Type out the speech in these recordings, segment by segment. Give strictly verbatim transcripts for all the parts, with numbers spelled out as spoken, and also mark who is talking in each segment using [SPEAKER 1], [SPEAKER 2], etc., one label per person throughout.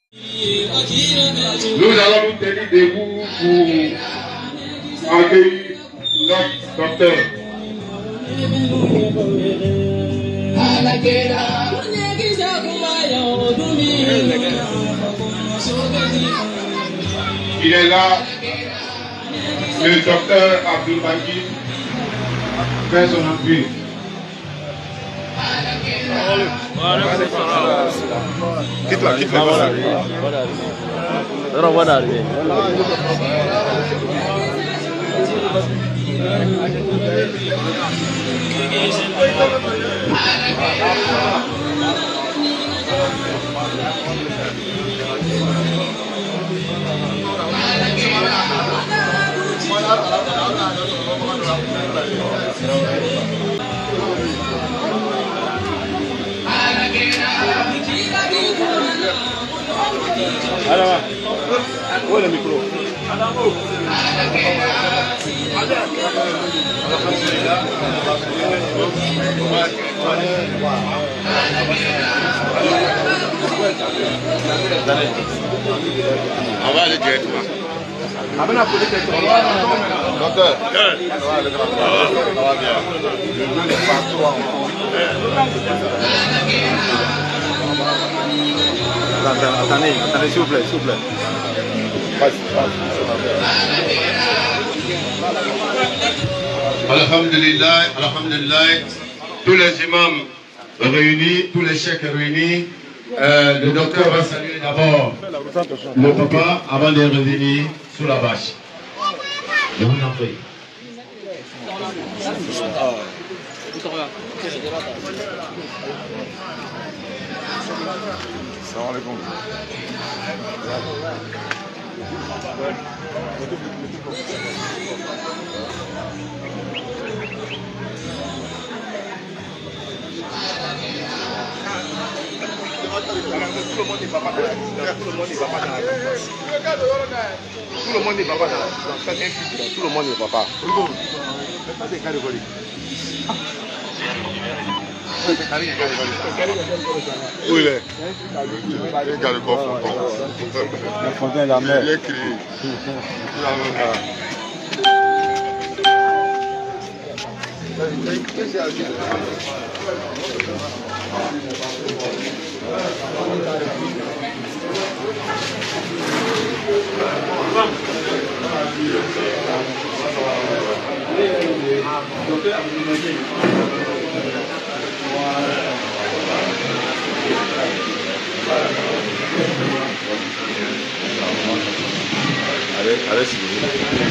[SPEAKER 1] Nous allons nous tenir debout pour accueillir notre docteur. Il est là, le docteur Abdoulbaki fait son appui.
[SPEAKER 2] Quitte-la, quitte-la.
[SPEAKER 3] Non, voilà.
[SPEAKER 2] Alors, où est le micro? On va aller directement. Amène la police directement. Docteur. Ça va, le grand. Ça va bien. Le bleu est partout encore. Attendez, attendez, s'il vous plaît, s'il vous plaît.
[SPEAKER 1] Alhamdulillah, alhamdulillah, tous les imams réunis, tous les cheikhs réunis, euh, le docteur va saluer d'abord le papa avant de revenir sur la vache. Je vous en prie.
[SPEAKER 2] Salam alaikum. Tout le monde n'est pas dans la tout le monde n'est pas dans la tout le monde n'est pas dans la tout le monde n'est pas pas. Où il est? Il est dans le coffre. La fontaine, la mer. Il est crié. Allez, allez, s'il vous plaît.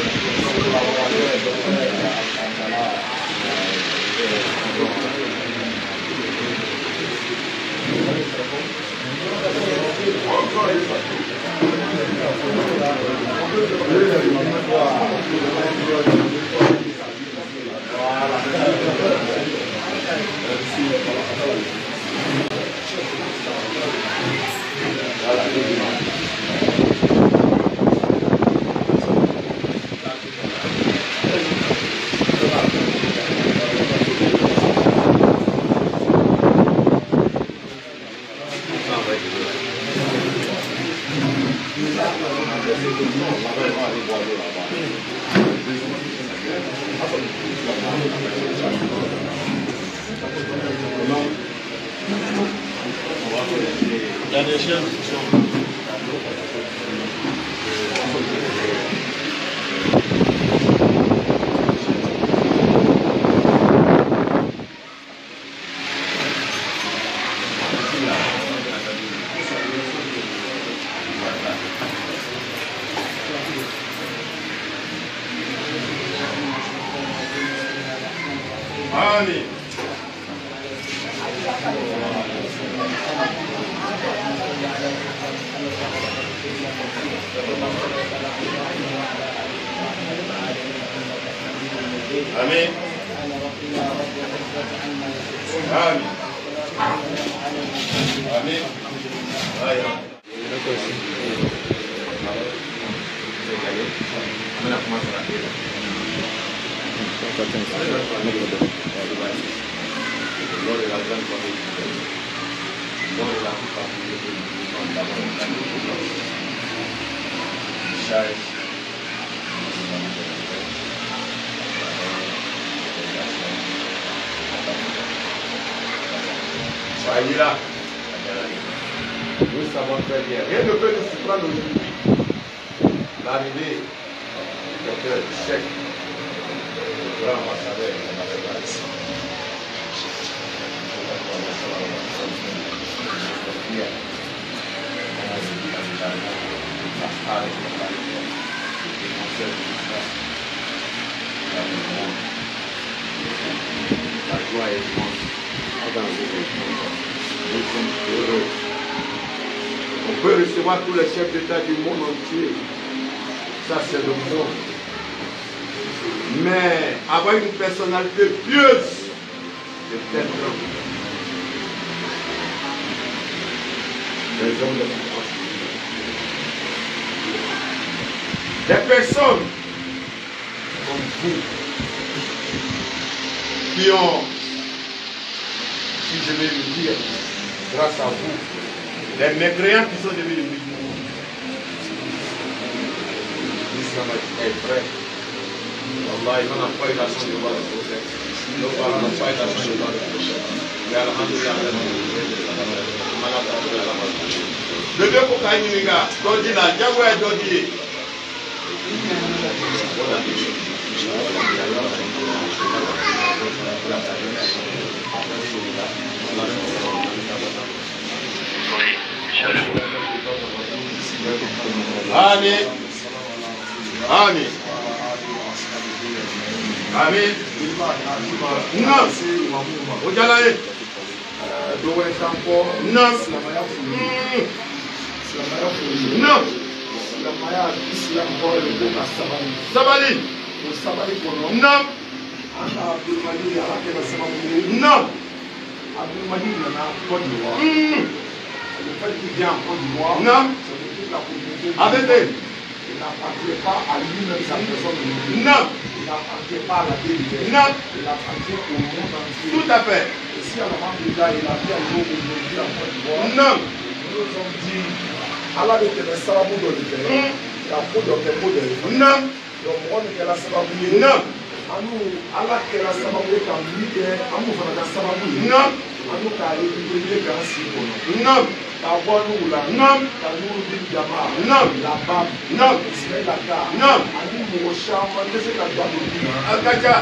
[SPEAKER 1] Amen. Amen. Amen. Amen. Amen. Soyez là. Nous savons très bien. Rien ne peut nous surprendre aujourd'hui. L'arrivée du docteur Cheikh, le grand ambassadeur de la Fédération. La joie est immense. Nous sommes heureux. On peut recevoir tous les chefs d'État du monde entier. Ça, c'est le monde. Mais avoir une personnalité pieuse, c'est peut-être les hommes de France. Des personnes comme vous qui ont, si je vais le dire, grâce à vous, les mécréants qui sont devenus les musulmans. L'islam est vrai. Allah, il n'en a pas eu la chance de voir le prophète. Nos parents n'ont pas eu la chance de voir le prophète. Mais alhamdoulilah, le deux pour Kaï Miniga, Dodi là, Diagoué Dodi. Amin. Amin. Amin. Non. Ojalaye. Non. Non. Sabali. Non. Non.
[SPEAKER 2] Le fait qu'il vient en Côte d'Ivoire,
[SPEAKER 1] non.
[SPEAKER 2] c'est de toute la communauté.
[SPEAKER 1] Arrêtez.
[SPEAKER 2] Il n'appartient pas à lui-même, sa personne.
[SPEAKER 1] Non.
[SPEAKER 2] Il n'appartient pas à la vérité.
[SPEAKER 1] Non.
[SPEAKER 2] Il appartient au monde entier.
[SPEAKER 1] Tout à fait.
[SPEAKER 2] Et si à l'avant du gars, il a fait un jour aujourd'hui en Côte d'Ivoire,
[SPEAKER 1] non.
[SPEAKER 2] Nous nous sommes dit, Allah de te sababu de l'État, il a fait de l'État.
[SPEAKER 1] Non.
[SPEAKER 2] Donc, on est la sababu.
[SPEAKER 1] Non.
[SPEAKER 2] Anu Allah kɛra sababu ye ka min kɛ an b'o fana ka sababu ye.
[SPEAKER 1] Non.
[SPEAKER 2] Anu k'a récupérer k'an sigi kɔnɔ.
[SPEAKER 1] Non.
[SPEAKER 2] K'a bɔ n'u la.
[SPEAKER 1] Non.
[SPEAKER 2] Ka n'u di jama.
[SPEAKER 1] Non.
[SPEAKER 2] Labam.
[SPEAKER 1] Non.
[SPEAKER 2] Ismaïla Ka.
[SPEAKER 1] Non.
[SPEAKER 2] Ani mɔgɔ caman tɛ se ka don a don.
[SPEAKER 1] A ka ca.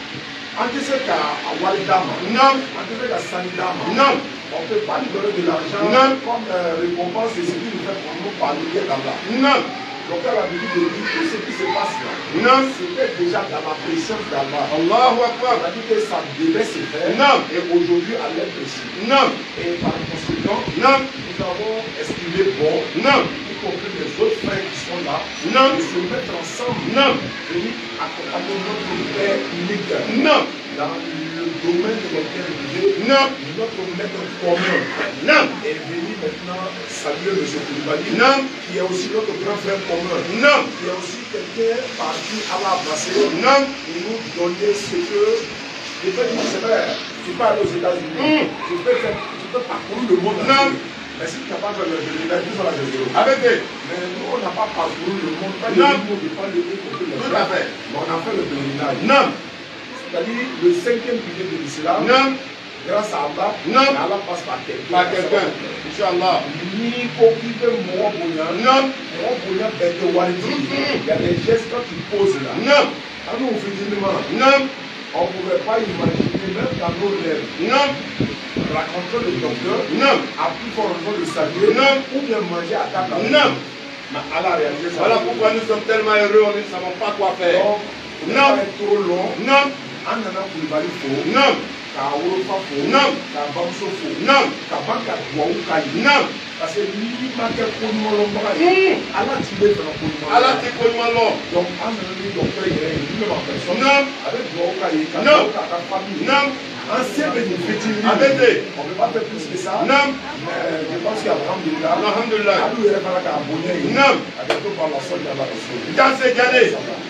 [SPEAKER 2] An tɛ se ka a wari d'a ma.
[SPEAKER 1] Non.
[SPEAKER 2] An tɛ se ka sani d'a ma.
[SPEAKER 1] Non.
[SPEAKER 2] On ne peut pas lui donner de l'argent
[SPEAKER 1] non.
[SPEAKER 2] comme euh, récompense de ce qu'il fait pour nous par le biais d'Allah.
[SPEAKER 1] Non.
[SPEAKER 2] Donc à la Bible dit tout ce qui se passe là,
[SPEAKER 1] non.
[SPEAKER 2] C'était déjà dans la présence d'Allah.
[SPEAKER 1] Allahu Akbar.
[SPEAKER 2] On a dit que ça devait se faire.
[SPEAKER 1] Non.
[SPEAKER 2] Et aujourd'hui, à l'aide de ça.
[SPEAKER 1] Non.
[SPEAKER 2] Et par conséquent,
[SPEAKER 1] non.
[SPEAKER 2] Nous avons estimé bon,
[SPEAKER 1] non.
[SPEAKER 2] Y compris les autres frères qui sont là,
[SPEAKER 1] non.
[SPEAKER 2] De se mettre ensemble,
[SPEAKER 1] non.
[SPEAKER 2] Venir accompagner notre père unique.
[SPEAKER 1] Non.
[SPEAKER 2] Dans le domaine de notre vie,
[SPEAKER 1] non.
[SPEAKER 2] Notre maître commun.
[SPEAKER 1] Non.
[SPEAKER 2] Et venir maintenant saluer M. Koulibaly,
[SPEAKER 1] non.
[SPEAKER 2] Qui est aussi notre grand frère commun.
[SPEAKER 1] Non.
[SPEAKER 2] Qui est aussi quelqu'un par qui Allah a passé.
[SPEAKER 1] Non.
[SPEAKER 2] Et nous donner ce que. Je peux dire, c'est vrai, tu peux aller aux États-Unis.
[SPEAKER 1] Mm.
[SPEAKER 2] Tu peux faire, tu peux parcourir le monde.
[SPEAKER 1] Non.
[SPEAKER 2] Mais si tu n'as pas fait le Bénin, tu seras désolé.
[SPEAKER 1] Arrêtez.
[SPEAKER 2] Mais nous, on n'a pas parcouru le monde. Pas
[SPEAKER 1] non.
[SPEAKER 2] Le monde, pas le monde,
[SPEAKER 1] tout à fait.
[SPEAKER 2] Mais on a fait le Bénin.
[SPEAKER 1] Non.
[SPEAKER 2] C'est-à-dire le cinquième pilier de l'islam.
[SPEAKER 1] Non.
[SPEAKER 2] Grâce à Allah,
[SPEAKER 1] non.
[SPEAKER 2] Allah passe par quelqu'un.
[SPEAKER 1] Par quelqu'un. Inch'Allah.
[SPEAKER 2] Ni occupé mon bonheur.
[SPEAKER 1] Non.
[SPEAKER 2] Mon bonheur est de Walidi. Il y a des gestes quand tu poses là.
[SPEAKER 1] Non.
[SPEAKER 2] À nous, effectivement.
[SPEAKER 1] Non.
[SPEAKER 2] On ne pouvait pas imaginer, même dans nos rêves.
[SPEAKER 1] Non.
[SPEAKER 2] Rencontrer le docteur.
[SPEAKER 1] Non.
[SPEAKER 2] À plus fort raison de saluer.
[SPEAKER 1] Non.
[SPEAKER 2] Ou bien manger à table.
[SPEAKER 1] Non.
[SPEAKER 2] Mais Allah a réalisé ça.
[SPEAKER 1] Voilà pourquoi nous sommes tellement heureux, nous ne savons pas quoi faire.
[SPEAKER 2] Donc,
[SPEAKER 1] non.
[SPEAKER 2] Pas être trop long.
[SPEAKER 1] Non.
[SPEAKER 2] En allant pour le bali faux.
[SPEAKER 1] Non.
[SPEAKER 2] K'a wolofa fo.
[SPEAKER 1] Non.
[SPEAKER 2] K'a bamuso fo.
[SPEAKER 1] Non.
[SPEAKER 2] K'a ban ka duwawu k'a ye.
[SPEAKER 1] Non.
[SPEAKER 2] Parce que n'i ma kɛ ko ɲumanlɔnbaga ye. Ala t'i bɛ fana ko ɲuman.
[SPEAKER 1] Ala t'i ko ɲuman lɔ.
[SPEAKER 2] Donc an nana ni docteur yɛrɛ ye min bɛ ma personne.
[SPEAKER 1] Non.
[SPEAKER 2] A bɛ duwawu k'a ye. Ka
[SPEAKER 1] Non.
[SPEAKER 2] duwawu k'a ka famille.
[SPEAKER 1] Non.
[SPEAKER 2] An se bɛ nin fitinin.
[SPEAKER 1] A bɛ ten.
[SPEAKER 2] On ne peut pas faire plus que ça.
[SPEAKER 1] Non.
[SPEAKER 2] Mais je pense qu'alhamdulillah.
[SPEAKER 1] Alhamdulillah.
[SPEAKER 2] Alu yɛrɛ fana k'a bonya ye.
[SPEAKER 1] Non.
[SPEAKER 2] A bɛ to par la sɔn de la raison.
[SPEAKER 1] Janse Jane.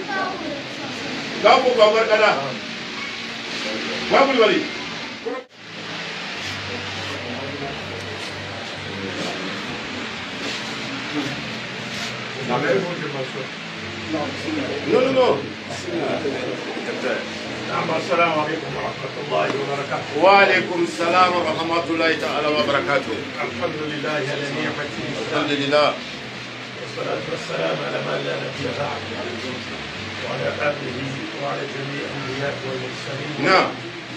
[SPEAKER 1] Gawo ko gawo kada. Wa Koulibaly. Non, non, non.
[SPEAKER 3] السلام عليكم ورحمة الله وبركاته.
[SPEAKER 1] وعليكم السلام ورحمة الله تعالى وبركاته.
[SPEAKER 3] الحمد لله على نعمته.
[SPEAKER 1] الحمد لله.
[SPEAKER 3] والصلاة والسلام على من لا نبي بعد وعلى آله وعلى جميع الأنبياء والمرسلين.
[SPEAKER 1] نعم.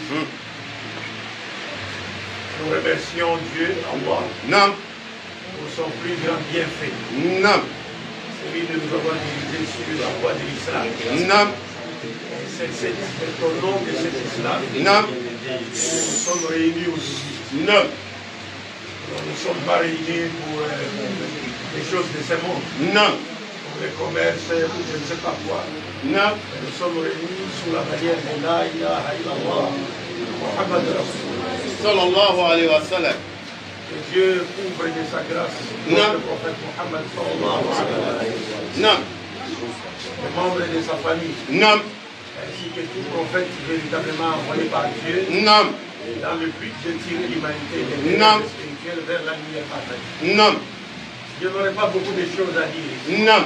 [SPEAKER 3] Nous remercions Dieu, Allah,
[SPEAKER 1] نعم.
[SPEAKER 3] pour son plus grand bienfait.
[SPEAKER 1] نعم.
[SPEAKER 3] Celui de nous avoir dirigés sur la voie de l'islam.
[SPEAKER 1] نعم.
[SPEAKER 3] C'est au nom de cet islam
[SPEAKER 1] نعم.
[SPEAKER 3] que nous sommes réunis aujourd'hui.
[SPEAKER 1] نعم.
[SPEAKER 3] Nous ne sommes pas réunis pour euh, les choses de ce monde,
[SPEAKER 1] نعم.
[SPEAKER 3] pour le commerce, pour je ne sais pas quoi.
[SPEAKER 1] نعم.
[SPEAKER 3] Mais nous sommes réunis sous la bannière de La ilaha illallah, Muhammad Rasulullah.
[SPEAKER 1] صلى الله عليه وسلم.
[SPEAKER 3] Que Dieu couvre de sa grâce
[SPEAKER 1] Non.
[SPEAKER 3] le prophète Muhammad sallallahu alayhi wa sallam,
[SPEAKER 1] نعم.
[SPEAKER 3] les membres de sa famille,
[SPEAKER 1] نعم.
[SPEAKER 3] ainsi que tout prophète véritablement envoyé par Dieu
[SPEAKER 1] نعم.
[SPEAKER 3] dans le but de tirer l'humanité des
[SPEAKER 1] Non.
[SPEAKER 3] ténèbres spirituelles vers la lumière parfaite.
[SPEAKER 1] نعم.
[SPEAKER 3] Je n'aurai pas beaucoup de choses à dire.
[SPEAKER 1] نعم.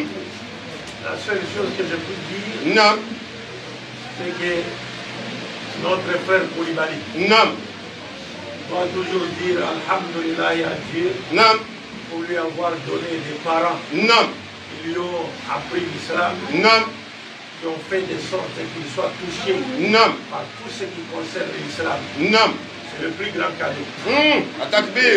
[SPEAKER 3] La seule chose que je peux dire,
[SPEAKER 1] نعم.
[SPEAKER 3] c'est que notre frère Koulibaly
[SPEAKER 1] نعم.
[SPEAKER 3] doit toujours dire Alhamdulillah à Dieu
[SPEAKER 1] نعم.
[SPEAKER 3] pour lui avoir donné des parents
[SPEAKER 1] نعم.
[SPEAKER 3] qui lui ont appris l'islam,
[SPEAKER 1] نعم.
[SPEAKER 3] qui ont fait de sorte qu'il soit touché
[SPEAKER 1] نعم.
[SPEAKER 3] par tout ce qui concerne l'islam.
[SPEAKER 1] نعم.
[SPEAKER 3] C'est le plus grand cadeau.
[SPEAKER 1] التكبير.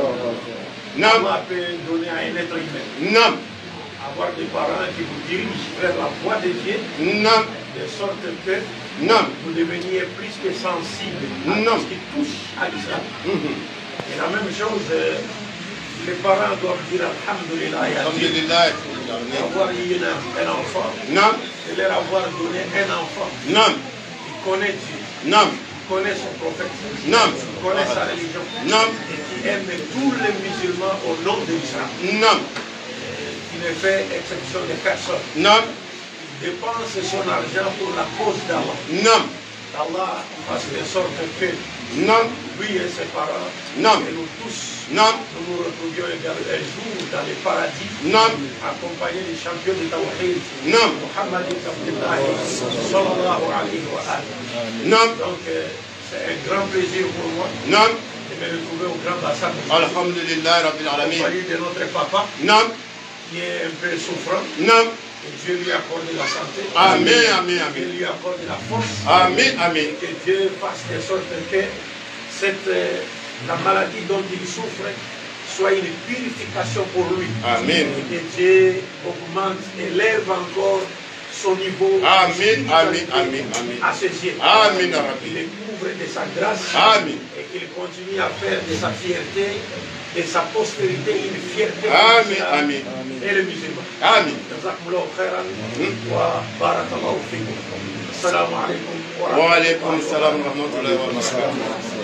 [SPEAKER 3] Et
[SPEAKER 1] نعم.
[SPEAKER 3] Allah peut donner à un être humain.
[SPEAKER 1] نعم.
[SPEAKER 3] Avoir des parents qui vous dirigent vers la voie de Dieu,
[SPEAKER 1] نعم.
[SPEAKER 3] de sorte que
[SPEAKER 1] نعم.
[SPEAKER 3] vous deveniez plus que sensible à
[SPEAKER 1] Non.
[SPEAKER 3] tout ce qui touche à l'islam. Et la même chose, euh, les parents doivent dire Alhamdulillah et à
[SPEAKER 1] الحمد
[SPEAKER 3] Dieu
[SPEAKER 1] لله.
[SPEAKER 3] d'avoir eu un, un enfant,
[SPEAKER 1] نعم.
[SPEAKER 3] de leur avoir donné un enfant
[SPEAKER 1] نعم.
[SPEAKER 3] qui connaît Dieu,
[SPEAKER 1] نعم.
[SPEAKER 3] qui connaît son prophète,
[SPEAKER 1] Non.
[SPEAKER 3] qui connaît sa religion,
[SPEAKER 1] Non.
[SPEAKER 3] et qui aime tous les musulmans au nom de l'islam,
[SPEAKER 1] نعم.
[SPEAKER 3] qui ne fait exception de personne.
[SPEAKER 1] نعم.
[SPEAKER 3] Il dépense son argent pour la cause d'Allah.
[SPEAKER 1] نعم.
[SPEAKER 3] Allah fasse de sorte que
[SPEAKER 1] نعم.
[SPEAKER 3] lui et ses parents,
[SPEAKER 1] Non.
[SPEAKER 3] et nous tous,
[SPEAKER 1] نعم.
[SPEAKER 3] nous nous retrouvions également un jour dans les paradis,
[SPEAKER 1] نعم.
[SPEAKER 3] accompagnés des champions de Tawhid,
[SPEAKER 1] Non.
[SPEAKER 3] Muhammad ibn Abdullah, sallallahu alayhi wa sallam.
[SPEAKER 1] نعم.
[SPEAKER 3] Donc, euh, c'est un grand plaisir pour moi
[SPEAKER 1] نعم.
[SPEAKER 3] de me retrouver au Grand Bassam,
[SPEAKER 1] الحمد لله رب العالمين.
[SPEAKER 3] accompagné de notre papa,
[SPEAKER 1] نعم.
[SPEAKER 3] qui est un peu souffrant,
[SPEAKER 1] نعم.
[SPEAKER 3] et Dieu lui accorde la santé,
[SPEAKER 1] آمين آمين
[SPEAKER 3] Dieu
[SPEAKER 1] آمين.
[SPEAKER 3] lui accorde la force,
[SPEAKER 1] آمين آمين.
[SPEAKER 3] et que Dieu fasse de sorte que cette, euh, la maladie dont il souffre soit une purification pour lui.
[SPEAKER 1] Amen.
[SPEAKER 3] Et que Dieu augmente, élève encore son niveau
[SPEAKER 1] Amen,
[SPEAKER 3] de
[SPEAKER 1] amen,
[SPEAKER 3] spiritualité
[SPEAKER 1] amen, amen.
[SPEAKER 3] à ses yeux.
[SPEAKER 1] Amen, Rabbi.
[SPEAKER 3] Il le couvre de sa grâce
[SPEAKER 1] Amen.
[SPEAKER 3] et qu'il continue à faire de sa fierté, de sa postérité une fierté
[SPEAKER 1] Amen,
[SPEAKER 3] pour l'islam
[SPEAKER 1] amen.
[SPEAKER 3] et le musulman.
[SPEAKER 1] آمين.
[SPEAKER 3] جزاكم الله خيرا وبارك الله فيكم. السلام عليكم
[SPEAKER 1] وعليكم السلام ورحمة الله وبركاته.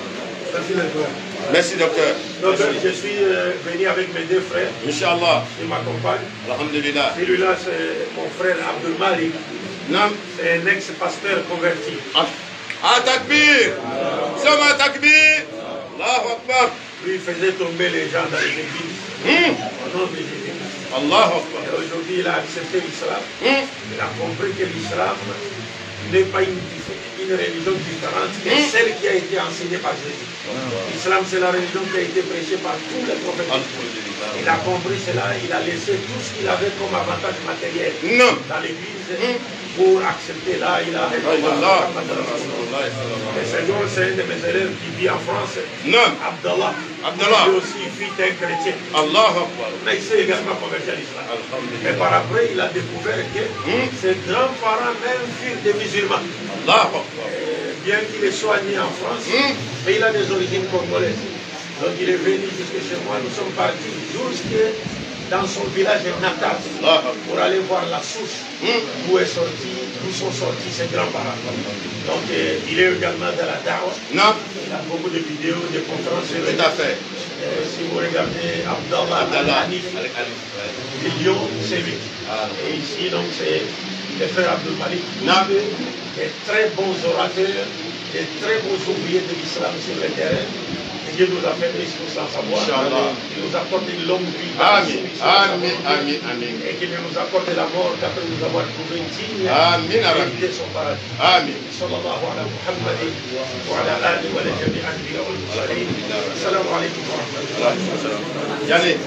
[SPEAKER 1] Merci docteur.
[SPEAKER 3] Donc, je suis euh, venu avec mes deux frères,
[SPEAKER 1] Inch'Allah.
[SPEAKER 3] ils m'accompagnent.
[SPEAKER 1] Alhamdulillah.
[SPEAKER 3] Celui-là, c'est mon frère Abdul Malik,
[SPEAKER 1] نعم.
[SPEAKER 3] c'est un ex-pasteur converti.
[SPEAKER 1] Ah, takbir. Sama takbir. Allahu Akbar.
[SPEAKER 3] Lui, il faisait tomber les gens dans les églises,
[SPEAKER 1] Hmm.
[SPEAKER 3] au nom des églises.
[SPEAKER 1] Allahu Akbar.
[SPEAKER 3] Et aujourd'hui, il a accepté l'islam.
[SPEAKER 1] Hmm.
[SPEAKER 3] Il a compris que l'islam n'est pas une, une religion différente que celle qui a été enseignée par Jésus. L'islam, c'est la religion qui a été prêchée par tous les prophètes.
[SPEAKER 1] Alhamdulillah.
[SPEAKER 3] Il a compris cela, il a laissé tout ce qu'il avait comme avantage matériel
[SPEAKER 1] Non.
[SPEAKER 3] dans l'église pour accepter là, il a
[SPEAKER 1] Allah.
[SPEAKER 3] Le second, c'est un de mes élèves qui vit en France,
[SPEAKER 1] Non.
[SPEAKER 3] Abdallah.
[SPEAKER 1] Abdallah.
[SPEAKER 3] Lui aussi, fils d'un chrétien.
[SPEAKER 1] Allahu Akbar.
[SPEAKER 3] Mais il s'est également converti à l'islam. Mais
[SPEAKER 1] Alhamdulillah.
[SPEAKER 3] par après, il a découvert que ses grands-parents même furent des musulmans.
[SPEAKER 1] Allahu Akbar.
[SPEAKER 3] Euh, bien qu'il soit né en France,
[SPEAKER 1] Hmm.
[SPEAKER 3] mais il a des origines congolaises. Donc il est venu jusque chez moi, nous sommes partis jusque dans son village natal
[SPEAKER 1] Allahu Akbar.
[SPEAKER 3] pour aller voir la source
[SPEAKER 1] Hmm.
[SPEAKER 3] d'où est sorti, d'où sont sortis ses grands-parents. Donc euh, il est également dans la Dawa.
[SPEAKER 1] Non.
[SPEAKER 3] Il a beaucoup de vidéos, de conférences sur le
[SPEAKER 1] Tout à fait.
[SPEAKER 3] Euh, si vous regardez Abdallah
[SPEAKER 1] Abdallah.
[SPEAKER 3] Al-Hanif,
[SPEAKER 1] Al-Khalif.
[SPEAKER 3] de Lyon, c'est lui.
[SPEAKER 1] Ah.
[SPEAKER 3] Et ici, donc, c'est le frère Abdul Malik.
[SPEAKER 1] Non.
[SPEAKER 3] Des très bons orateurs, des très bons ouvriers de l'islam sur le terrain. Et Dieu nous a fait riches sans savoir. Il nous accorde une longue vie.
[SPEAKER 1] Amen. Amen. Amen. Amen.
[SPEAKER 3] Et qu'il nous accorde la mort qu'après nous avoir trouvé digne.
[SPEAKER 1] Amen.
[SPEAKER 3] Et son paradis.
[SPEAKER 1] Amen.
[SPEAKER 3] Sallallahu ala Muhammad wa ala alihi wa jami' al-anbiya wal mursalin. Assalamu alaikum wa rahmatullahi.
[SPEAKER 1] Yannick,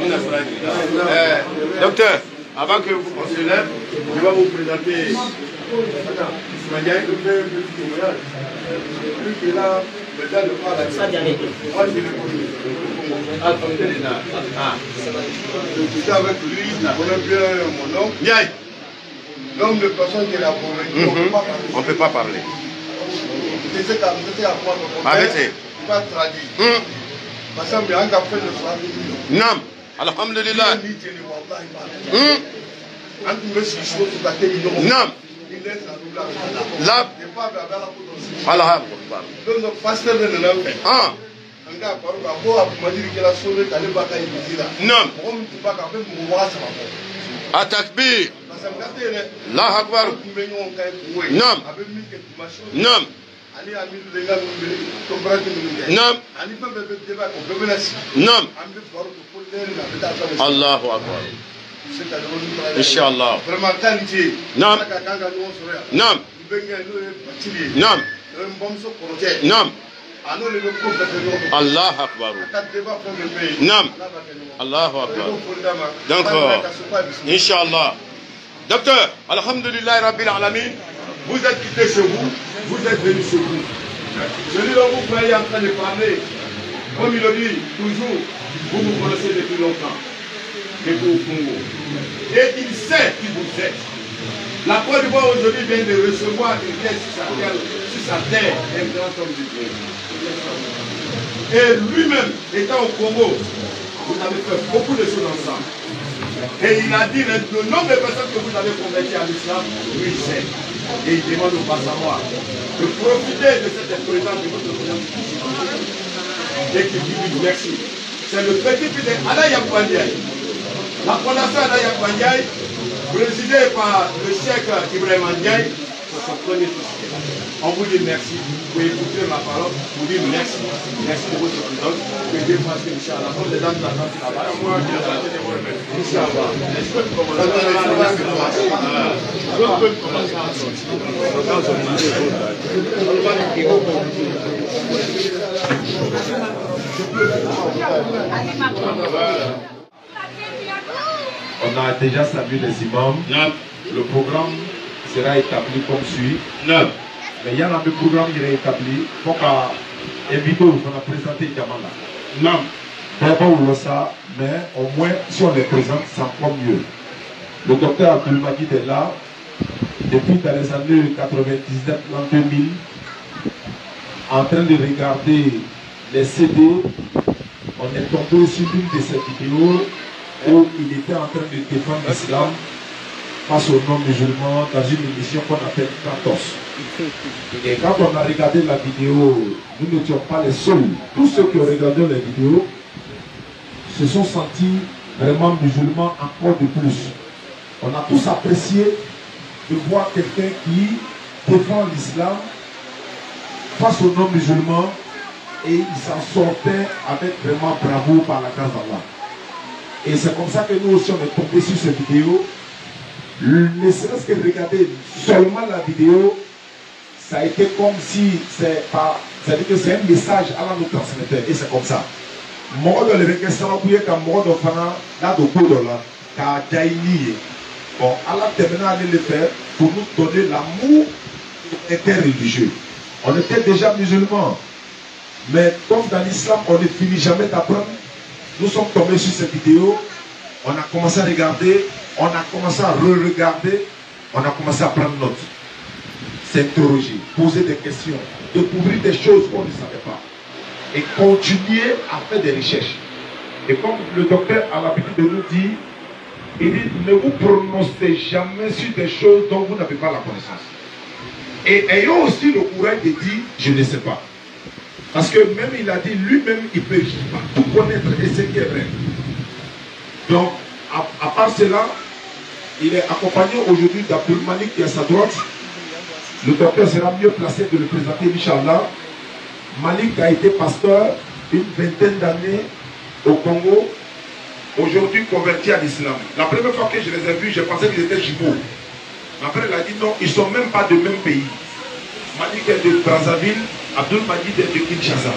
[SPEAKER 1] euh, docteur, avant que vous on se lève, je vais vous présenter Ismaïa, le frère de témoignage. Lui qui est là, le gars de part là. Moi, je l'ai connu. Ah, ah. J'étais avec lui, il connaît bien mon oncle. Bien. L'homme de personne qui est là pour lui, on ne peut pas parler. C'est ça qui a arrêtez. Il va traduire. Parce que bien qu'à faire le soir, non. Alhamdulillah. Non. Là. Allah. Donc, pasteur de l'homme. Ah. Non. Atakbir. Allah Akbar. Non. Non. Non. Non. Allahu Akbar. Inch'Allah. Non. Non. Non. Non. Allah Akbar. Non. Allahu Akbar. Donc, Inch'Allah. Docteur, Alhamdulillah Rabbil Alamin, vous êtes quitté chez vous, vous êtes venu chez vous. Celui dont vous croyez en train de parler, comme il le dit toujours, vous vous connaissez depuis longtemps, depuis au Congo. Et il sait qui vous êtes. La Côte d'Ivoire aujourd'hui vient de recevoir une pièce sur sa terre, sur sa terre un grand homme de Dieu. Et lui-même, étant au Congo, vous avez fait beaucoup de choses ensemble. Et il a dit le nombre de personnes que vous avez converties à l'islam, lui il sait. Et il demande au savoir de profiter de cette présence de votre président et qu'il dit merci. C'est le petit fils d'Alaya Kwandiaï. La fondation Alaya Kwandiaï, présidée par le cheikh Ibrahim Ndiaye, c'est son premier fils. On vous dit merci, vous pouvez écouter ma parole, vous dites merci, merci de votre présence, que Dieu fasse que Inch'Allah, comme les dames d'attente là-bas, moi je vais acheter des mots, Inch'Allah. Est-ce que tu commences à On a déjà salué les imams. Non. Le programme sera établi comme suit. Non. Mais il y a un programme qui est établi pour éviter de présenter Yamana. Non. D'abord, on le sait, mais au moins, si on les présente, c'est encore mieux. Le docteur Abdelmagid est là depuis dans les années quatre-vingt-dix-neuf, deux mille, en train de regarder les C D. On est tombé sur l'une de ces vidéos où il était en train de défendre l'islam face aux non-musulmans dans une émission qu'on appelle Kratos. Et quand on a regardé la vidéo, nous n'étions pas les seuls. Tous ceux qui ont regardé la vidéo se sont sentis vraiment musulmans encore de plus. On a tous apprécié de voir quelqu'un qui défend l'islam face aux non-musulmans et il s'en sortait avec vraiment bravoure par la grâce d'Allah. Et c'est comme ça que nous aussi on est tombés sur cette vidéo. Ne serait-ce que regarder seulement la vidéo, ça a été comme si c'est pas, c'est-à-dire que c'est un message à la nous transmettre. Et c'est comme ça. Bon, Allah termina à le faire pour nous donner l'amour interreligieux. On était déjà musulmans. Mais comme dans l'islam, on ne finit jamais d'apprendre. Nous sommes tombés sur cette vidéo, on a commencé à regarder, on a commencé à re-regarder, on a commencé à prendre note, s'interroger, poser des questions, découvrir des choses qu'on ne savait pas et continuer à faire des recherches. Et comme le docteur a l'habitude de nous dire, il dit ne vous prononcez jamais sur des choses dont vous n'avez pas la connaissance. Et ayons aussi le courage de dire je ne sais pas. Parce que même il a dit lui-même il ne peut pas tout connaître et ce qui est vrai. Donc à, à part cela, il est accompagné aujourd'hui d'Abdul Malik qui est à sa droite. Le docteur sera mieux placé de le présenter, Inch'Allah. Malik a été pasteur
[SPEAKER 3] une vingtaine d'années au Congo, aujourd'hui convertis à l'islam. La première fois que je les ai vus, je pensais qu'ils étaient jumeaux. Mais après, il a dit non, ils ne sont même pas du même pays. Malik est de Brazzaville, Abdul Majid est de Kinshasa.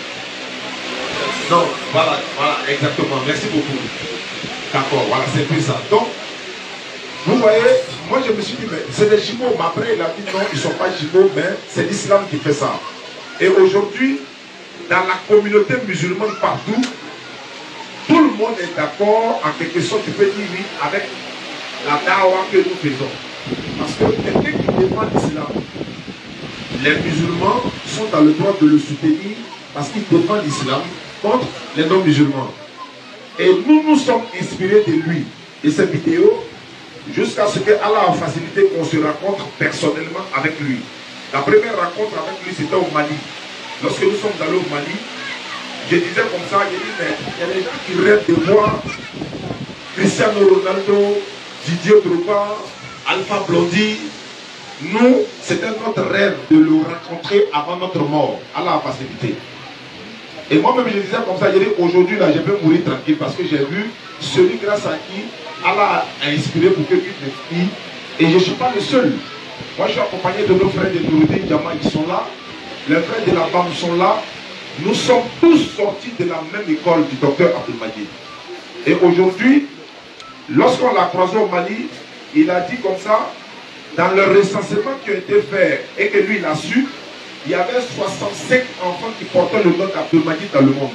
[SPEAKER 3] Non, voilà, voilà, exactement. Merci beaucoup. D'accord, voilà, c'est plus ça. Donc, vous voyez, moi je me suis dit, mais c'est des jumeaux. Mais après, il a dit non, ils ne sont pas jumeaux, mais c'est l'islam qui fait ça. Et aujourd'hui, dans la communauté musulmane partout, tout le monde est d'accord en quelque sorte, tu peux dire oui, avec la dawa que nous faisons. Parce que quelqu'un qui défend l'islam, les musulmans sont dans le droit de le soutenir parce qu'ils défendent l'islam contre les non-musulmans. Et nous nous sommes inspirés de lui, de cette vidéo, jusqu'à ce que Allah a facilité qu'on se rencontre personnellement avec lui. La première rencontre avec lui, c'était au Mali. Lorsque nous sommes allés au Mali, je disais comme ça, je dis, mais il y a des gens qui rêvent de voir Cristiano Ronaldo, Didier Drogba, Alpha Blondy. Nous, c'était notre rêve de le rencontrer avant notre mort. Allah a facilité. Et moi-même, je disais comme ça, je dis, aujourd'hui, là, je peux mourir tranquille parce que j'ai vu celui grâce à qui Allah a inspiré pour que lui me fille. Et je ne suis pas le seul. Moi, je suis accompagné de nos frères de Noureddin Djama, ils sont là. Les frères de la B A M sont là. Nous sommes tous sortis de la même école du docteur Abdul Majid. Et aujourd'hui, lorsqu'on l'a croisé au Mali, il a dit comme ça, dans le recensement qui a été fait et que lui il a su, il y avait soixante-cinq enfants qui portaient le nom d'Abdul Majid dans le monde.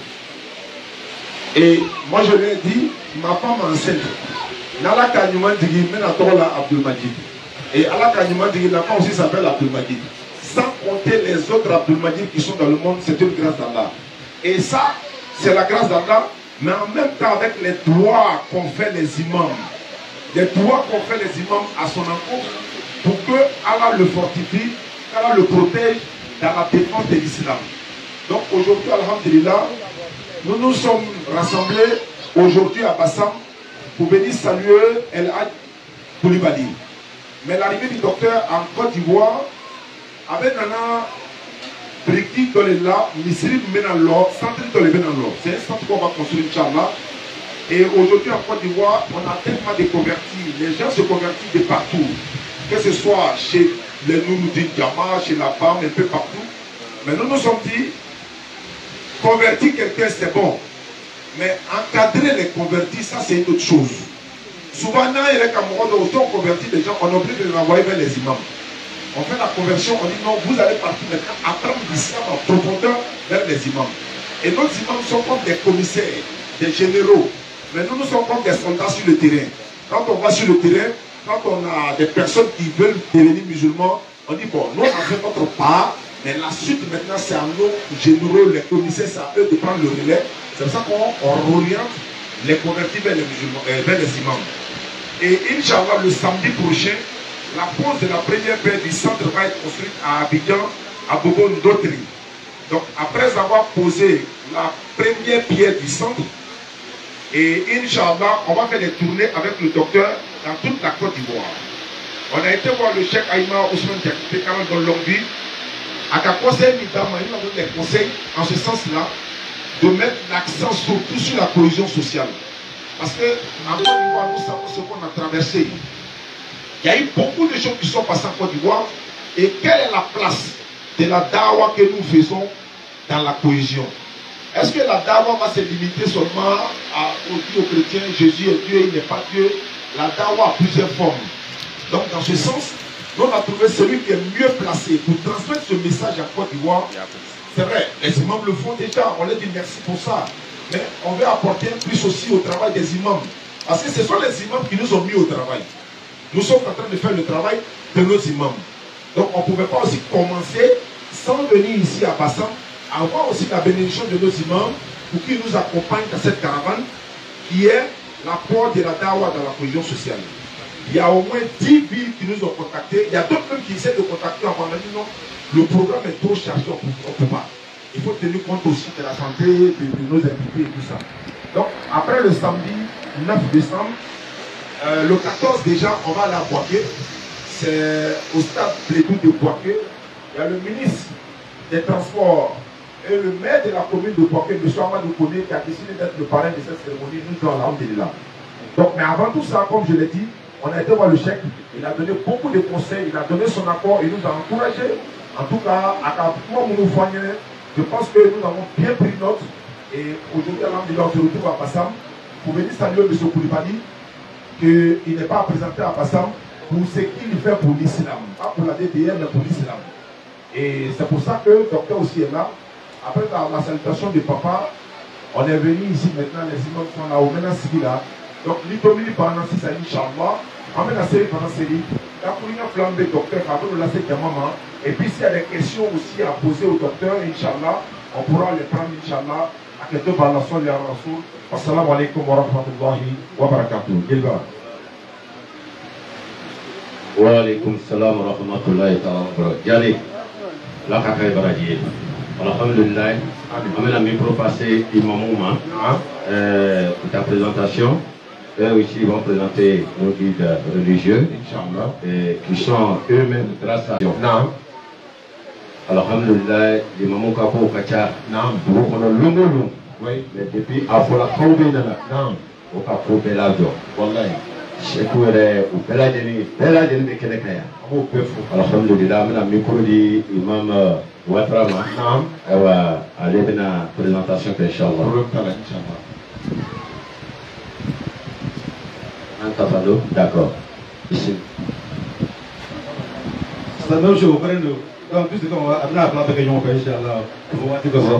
[SPEAKER 3] Et moi je lui ai dit, ma femme enceinte, Nala Kanyuman Digi, Menatola Abdul Majid. Et Allah Kanyuman Digi, la femme aussi s'appelle Abdul Majid. Sans compter les autres Abdul Majid qui sont dans le monde, c'est une grâce d'Allah. Et ça, c'est la grâce d'Allah, mais en même temps avec les doigts qu'ont fait les imams. Les doigts qu'ont fait les imams à son encontre pour que Allah le fortifie, qu'Allah le protège dans la défense de l'islam. Donc aujourd'hui, alhamdulillah, nous nous sommes rassemblés aujourd'hui à Bassam pour venir saluer El Hadj Koulibaly. Mais l'arrivée du docteur en Côte d'Ivoire, avec Nana Briki Dolela, Misri Menalo, Centre de Menalo. C'est un centre qu'on va construire, Inch'Allah. Et aujourd'hui en Côte d'Ivoire, on a tellement de convertis. Les gens se convertissent de partout. Que ce soit chez les Noureddin Djama, chez la B A M, un peu partout. Mais nous nous sommes dit, convertir quelqu'un c'est bon. Mais encadrer les convertis, ça c'est une autre chose. Souvent, il y a les Camerounais, autant convertir les gens, on oublie de les envoyer vers les imams. On fait la conversion, on dit non, vous allez partir maintenant apprendre l'islam en profondeur vers les imams. Et nos imams sont comme des commissaires, des généraux. Mais nous, nous sommes comme des soldats sur le terrain. Quand on va sur le terrain, quand on a des personnes qui veulent devenir musulmans, on dit bon, nous on a fait notre part, mais la suite maintenant c'est à nos généraux, les commissaires, c'est à eux de prendre le relais. C'est pour ça qu'on oriente les convertis vers les musulmans, euh, vers les imams. Et Inch'Allah, le samedi prochain, la pose de la première pierre du centre va être construite à Abidjan, à Bobo Ndotri. Donc après avoir posé la première pierre du centre, et Inch'Allah, on va faire des tournées avec le docteur dans toute la Côte d'Ivoire. On a été voir le Cheikh Aïma Ousmane Diakité dans Longby. À quel conseil Midama, il nous a donné des conseils en ce sens-là, de mettre l'accent surtout sur la cohésion sociale. Parce que en Côte d'Ivoire, nous savons ce qu'on a traversé. Il y a eu beaucoup de choses qui sont passées en Côte d'Ivoire. Et quelle est la place de la dawa que nous faisons dans la cohésion? Est-ce que la dawa va se limiter seulement à, aux, aux chrétiens, Jésus est Dieu, il n'est pas Dieu? La dawa a plusieurs formes. Donc dans ce sens, nous on a trouvé celui qui est mieux placé pour transmettre ce message en Côte d'Ivoire. C'est vrai, les imams le font déjà, on leur dit merci pour ça. Mais on veut apporter un plus aussi au travail des imams. Parce que ce sont les imams qui nous ont mis au travail. Nous sommes en train de faire le travail de nos imams. Donc on ne pouvait pas aussi commencer sans venir ici à Bassam, avoir aussi la bénédiction de nos imams pour qu'ils nous accompagnent dans cette caravane qui est l'apport de la dawa dans la cohésion sociale. Il y a au moins dix villes qui nous ont contactés. Il y a d'autres même qui essaient de contacter avant. On a dit non, le programme est trop chargé, on ne peut pas. Il faut tenir compte aussi de la santé, de, de nos invités et tout ça. Donc après le samedi neuf décembre, euh, le quatorze déjà, on va aller à Boaké. C'est au stade Plédou de Boaké. Il y a le ministre des Transports Et le maire de la commune de Poké, M. Amadou Kone, qui a décidé d'être le parrain de cette cérémonie, nous dans l'Alhamdulillah. Donc, mais avant tout ça, comme je l'ai dit, on a été voir le chèque, il a donné beaucoup de conseils, il a donné son accord, il nous a encouragés. En tout cas, à Kapouwa Mounoufouanye, je pense que nous avons bien pris note. Et aujourd'hui, alhamdulillah, on se retrouve à Bassam pour venir saluer M. Koulibaly, qu'il n'est pas présenté à Bassam pour ce qu'il fait pour l'islam, pas pour la D D R, mais pour l'islam. Et c'est pour ça que le docteur aussi est là. Après la, la salutation du papa, on est venu ici maintenant, les imams sont là, au Mena Sibila. Donc, l'Itomili pendant six années, Inch'Allah, on met la série pendant série, la Koulina flambé, docteur, après le laisser maman. Et puis, s'il y a des questions aussi à poser au docteur, Inch'Allah, on pourra les prendre, Inch'Allah, à quelques par la sol et à Rasoul. Assalamu alaikum wa rahmatullahi wa barakatuh. Gilba.
[SPEAKER 1] Wa alaikum salam wa rahmatullahi wa barakatuh. La Kakai Baradie. Alhamdulillah. On a mis pour passer Imamouma euh, pour ta présentation. Eux aussi vont présenter nos guides religieux, Inch'Allah, et qui sont eux-mêmes grâce à Dieu. Alhamdulillah, Imamou Kapo Kacha, on a l'Umulum, mais depuis Afola Kaubinana, au Kapo Beladio. Wallahi. Chekou est au Beladjeni, Beladjeni de Kenekaya. Alhamdulillah, on a mis pour dire Imam Ouatrama, elle va aller dans la présentation, Inch'Allah. Un cafado, d'accord. Ici.
[SPEAKER 4] C'est la même chose, prenez-nous. Donc, plus de temps, on va amener à la place de Gayon, Inch'Allah. Pour voir tout ça.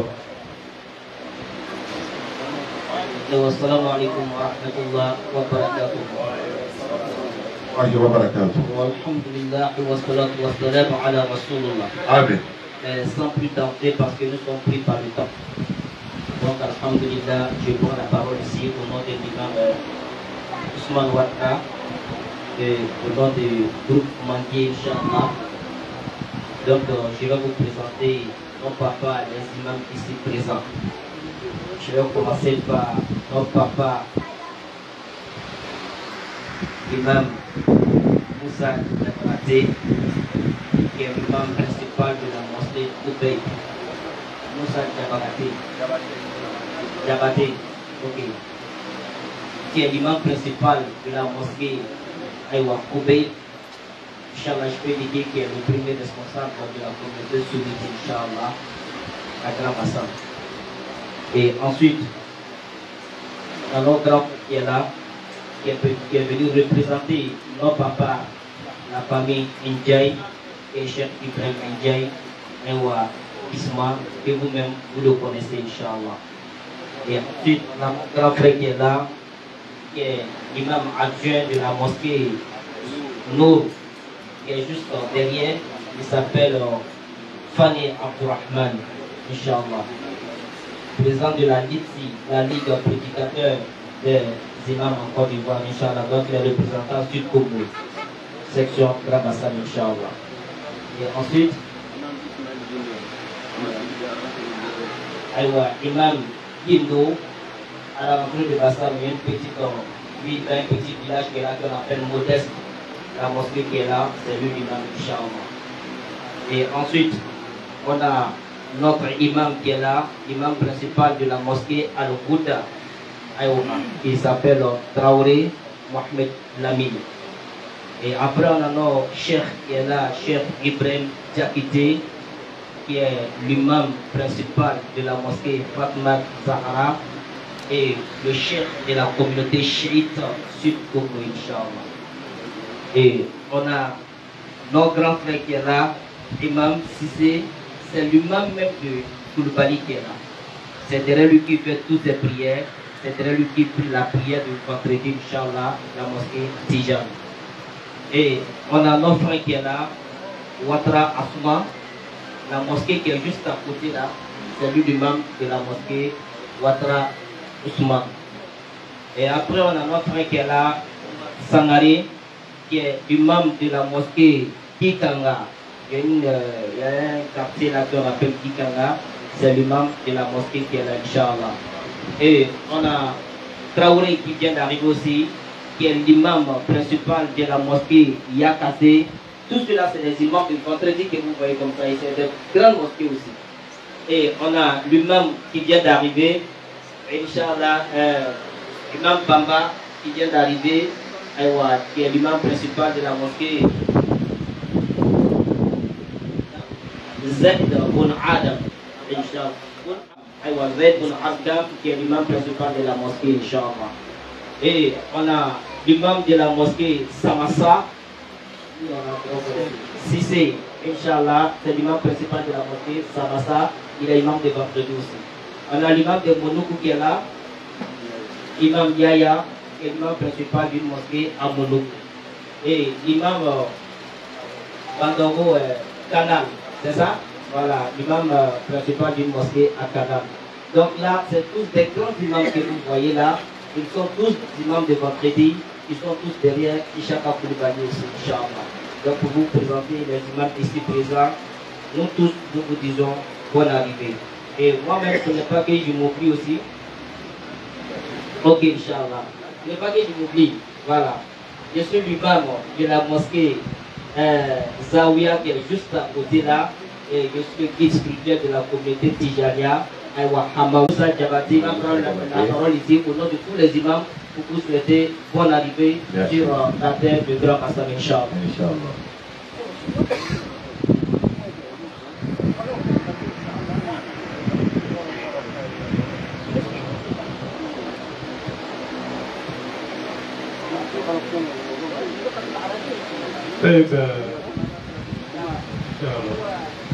[SPEAKER 5] Assalamu alaikum wa rahmatullahi wa barakatuh.
[SPEAKER 3] Wa rahmatullahi wa barakatuh.
[SPEAKER 5] Alhamdulillah wa salatu wa salam ala Rasulullah.
[SPEAKER 3] Amen.
[SPEAKER 5] Euh, sans plus tarder parce que nous sommes pris par le temps. Donc, alhamdulillah, je prends la parole ici au nom de l'imam euh, Ousmane Ouattara, et au nom du groupe Mandier, Inch'Allah. Donc, euh, je vais vous présenter mon papa et les imams ici présents. Je vais commencer par notre papa, l'imam Moussa Diabaté, qui est l'imam principal de la mosquée Koubey. Moussa Diabaté. Diabaté, ok. Qui est l'imam principal de la mosquée Aïwa Koubey. Inch'Allah, je peux dire qu'il est le premier responsable de la communauté sunnite, Inch'Allah, à Grand Bassam. Et ensuite, un autre grand qui est là, qui est, qui est venu représenter nos papas, la famille Ndiaye et Cheikh Ibrahim Ndiaye, Ewa Isma, que vous-même vous le connaissez, Inch'Allah. Et ensuite, on a mon grand frère qui est là, qui est l'imam adjoint de la mosquée Nour, qui est juste derrière, il s'appelle Fani Abdurrahman, Inch'Allah. Président de la L I T S I, la Ligue prédicateur des imams en Côte d'Ivoire, Inch'Allah, donc le représentant Sud-Congo, section Grand Bassam, Inch'Allah. Et ensuite, Aïwa, Imam Gindo, à la rencontre de Bassam, il y a une petite, lui, un petit village qui est là, qu'on appelle Modeste, la mosquée qui est là, c'est lui l'imam, Inch'Allah. Et ensuite, on a notre imam qui est là, imam principal de la mosquée Al-Ghouda, il s'appelle Traoré Mohamed Lamine. Et après on a notre cheikh qui est là, cheikh Ibrahim Diakité, qui est l'imam principal de la mosquée Fatma Zahara et le cheikh de la communauté chiite Sud-Congo, Inch'Allah. Et on a notre grand frère qui est là, imam Sissé. C'est l'imam même de Koulibaly qui est là. C'est derrière lui qui fait toutes ses prières. C'est derrière lui qui prie la prière du vendredi, Inch'Allah, la mosquée Tijan. Et on a notre frère qui est là, Ouattara Asma, la mosquée qui est juste à côté là. C'est lui l'imam de la mosquée Ouattara Ousmane. Et après on a notre frère qui est là, Sangari, qui est l'imam de la mosquée Kikanga. Il y, a une, euh, il y a un quartier là qu'on appelle Kikanga, c'est l'imam de la mosquée qui est là, Inch'Allah. Et on a Traoré qui vient d'arriver aussi, qui est l'imam principal de la mosquée Yakase. Tout cela, c'est des imams de vendredi que vous voyez comme ça, et c'est des grandes mosquées aussi. Et on a l'imam qui vient d'arriver. Inch'Allah, euh, l'imam Bamba qui vient d'arriver, qui est l'imam principal de la mosquée. Zaid Bun Adam, Inch'Allah. Zaid Bun Adam qui est l'imam principal de la mosquée, Inch'Allah. Et on a l'imam de la mosquée Samassa. Sissé, Inch'Allah, c'est l'imam principal de la mosquée Samassa. Il est imam de vendredi aussi. On a l'imam de Monoukou qui est là. Imam Yaya, qui est l'imam principal d'une mosquée à Monoukou. Et l'imam euh, Bandongo euh, Canal, c'est ça? Voilà, l'imam euh, principal d'une mosquée à Canal. Donc là, c'est tous des grands imams que vous voyez là. Ils sont tous imams de vendredi. Ils sont tous derrière Ishaka Koulibaly aussi, Inch'Allah. Donc pour vous présenter les imams ici présents, nous tous, nous vous disons bonne arrivée. Et moi-même, ce n'est pas que je m'oublie aussi. Ok, Inch'Allah. Ce n'est pas que je m'oublie. Voilà. Je suis l'imam de la mosquée euh, Zawiya qui est juste à côté là. Et je suis le guide spirituel de la communauté Tijania. Aïwa Hamausa Djabati, ma parole la parole ici au nom de tous les imams pour vous souhaiter bonne arrivée Merci. sur euh, la terre de Grand Bassam, Inch'Allah. Inch'Allah.
[SPEAKER 4] طيب ان شاء الله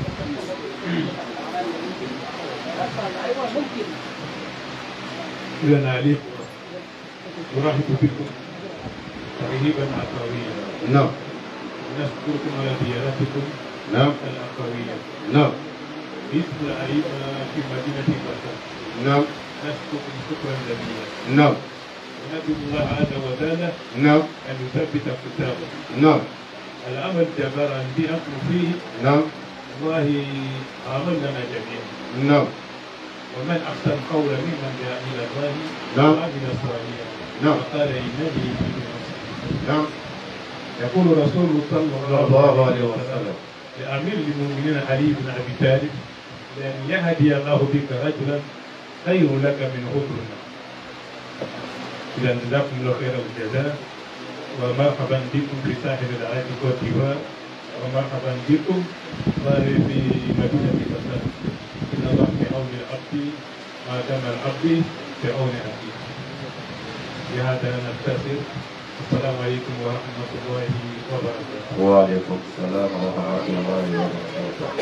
[SPEAKER 4] اذا عليكم ارحب بكم ترحيبا عفويا
[SPEAKER 1] نعم
[SPEAKER 4] نشكركم على زيارتكم
[SPEAKER 1] نعم
[SPEAKER 4] العفويه
[SPEAKER 1] نعم
[SPEAKER 4] مثل أئمة في مدينة بصرة
[SPEAKER 1] نعم
[SPEAKER 4] نشكركم شكرا جزيلا
[SPEAKER 1] نعم
[SPEAKER 4] وندعو الله عز وجل
[SPEAKER 1] نعم
[SPEAKER 4] أن يثبت كتابه
[SPEAKER 1] نعم
[SPEAKER 4] العمل جبار الذي أقوم فيه
[SPEAKER 1] نعم
[SPEAKER 4] والله عمل لنا جميعا
[SPEAKER 1] نعم
[SPEAKER 4] ومن أحسن قولا ممن دعا إلى الله
[SPEAKER 1] نعم.
[SPEAKER 4] وعمل صالحا
[SPEAKER 1] نعم.
[SPEAKER 4] وقال إنني من المسلمين.
[SPEAKER 1] نعم
[SPEAKER 4] يقول رسول صلى
[SPEAKER 1] صلى الله عليه وسلم
[SPEAKER 4] لأمير المؤمنين علي بن أبي طالب لأن يهدي الله بك رجلا خير لك من حضر النار. إذا جزاكم الله خير الجزاء ومرحبا بكم في ساحل العاج كوت ديفوار ومرحبا بكم في مدينة بصرة. إن الله في عون العبد ما دام العبد في عون أخيه. بهذا نختصر. السلام عليكم ورحمة الله وبركاته.
[SPEAKER 1] وعليكم السلام ورحمة الله وبركاته.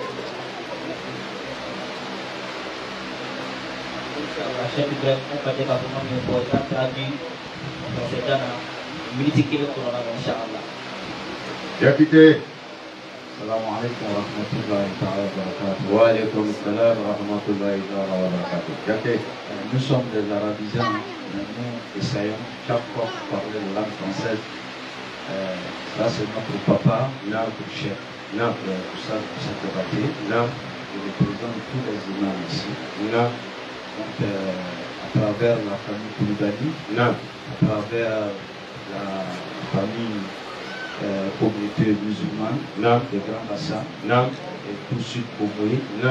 [SPEAKER 5] Saya juga pada kampung yang buatan tadi sedana miliki kilo kurang insyaallah.
[SPEAKER 1] Ya kita.
[SPEAKER 6] Assalamualaikum warahmatullahi wabarakatuh.
[SPEAKER 1] Waalaikumsalam warahmatullahi wabarakatuh. Ya kita.
[SPEAKER 6] Nous sommes des arabisants, nous essayons chaque fois de parler la langue française. Euh, ça c'est notre papa, notre chef, notre Oussad Sakabati, qui représente tous les imams ici. Donc, euh, à travers la famille Koulibaly, à travers la famille euh, communauté musulmane, de Grand Bassam, et tout Sud Congoï, euh,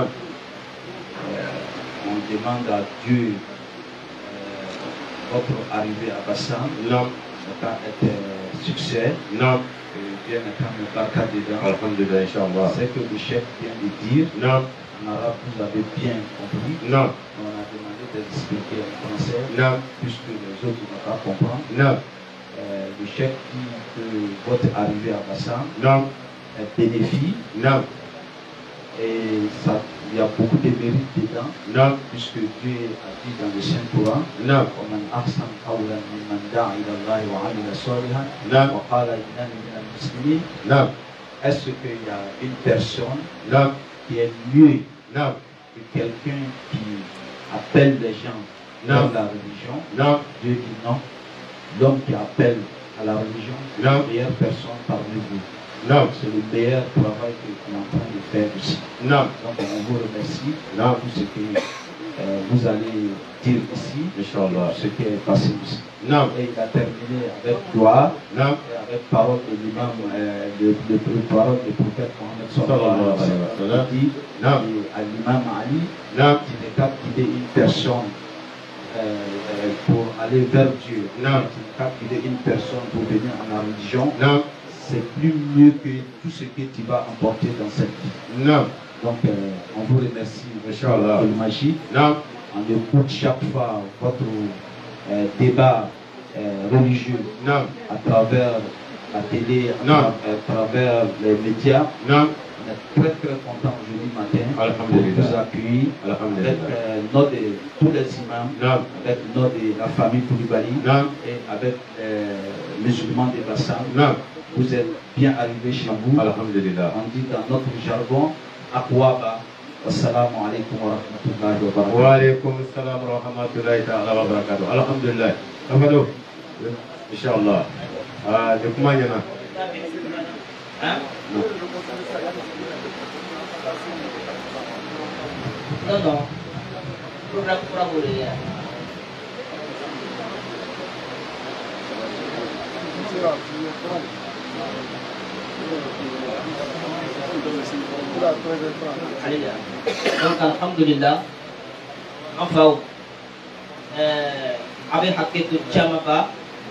[SPEAKER 6] on demande à Dieu euh, votre arrivée à Bassam, ça être euh, succès, et bien être barka dedans. C'est que le chef vient de dire. En arabe, vous avez bien compris.
[SPEAKER 1] Non.
[SPEAKER 6] On a demandé d'expliquer en français,
[SPEAKER 1] non.
[SPEAKER 6] puisque les autres ne vont pas comprendre.
[SPEAKER 1] Non.
[SPEAKER 6] Euh, le chef dit que votre arrivée à Bassam
[SPEAKER 1] non.
[SPEAKER 6] est bénéfique.
[SPEAKER 1] Non.
[SPEAKER 6] Et ça, il y a beaucoup de mérites dedans.
[SPEAKER 1] Non.
[SPEAKER 6] Puisque Dieu a dit dans le Saint-Coran,
[SPEAKER 1] non.
[SPEAKER 6] ومن أحسن قولا ممن دعا إلى الله وعمل صالحا وقال إنني من المسلمين.
[SPEAKER 1] Non.
[SPEAKER 6] Est-ce qu'il y a une personne
[SPEAKER 1] non.
[SPEAKER 6] qui est mieux
[SPEAKER 1] non.
[SPEAKER 6] que quelqu'un qui appelle les gens
[SPEAKER 1] non.
[SPEAKER 6] dans la religion?
[SPEAKER 1] Non.
[SPEAKER 6] Dieu dit non. L'homme qui appelle à la religion, c'est la meilleure personne parmi vous.
[SPEAKER 1] Non.
[SPEAKER 6] C'est le meilleur travail que tu es en train de faire ici.
[SPEAKER 1] Non.
[SPEAKER 6] Donc on vous remercie
[SPEAKER 1] non.
[SPEAKER 6] pour tout ce que euh, vous allez dire ici Inch'Allah ce qui est passé ici. Non. Et il a terminé avec gloire non. Et avec parole de l'imam, euh, de, de, de parole du prophète Mohammed sallallahu alayhi wa sallam. Il dit à l'imam Ali non. Qui n'est qu'à guider une personne euh, pour aller vers Dieu, non. Qui n'est qu'à guider une personne pour venir en la religion, non. C'est plus mieux que tout ce que tu vas emporter dans cette vie. Non. Donc euh, on vous remercie pour le magie. Non. On écoute chaque fois votre euh, débat euh, religieux non. À travers la télé, à, non. à travers les médias. Non. On est très très content aujourd'hui matin pour vous accueillir avec euh, nos de, tous les imams, non. Avec nos de la famille Koulibaly et avec les euh, musulmans de Bassam. Non. Vous êtes bien arrivés chez vous. Alhamdulillah. On dit dans notre jargon, Akwaba. Assalamu alaikum wa rahmatullahi wa barakatuh.
[SPEAKER 1] Wa alaikum assalam wa rahmatullahi wa barakatuh. Alhamdulillah. Afado. Inch'Allah. Ah, de comment il y en a?
[SPEAKER 5] Hein? Non, non. Programme pour abouler. Donc, alhamdulillah, enfin, avec Haketou Tchamaba,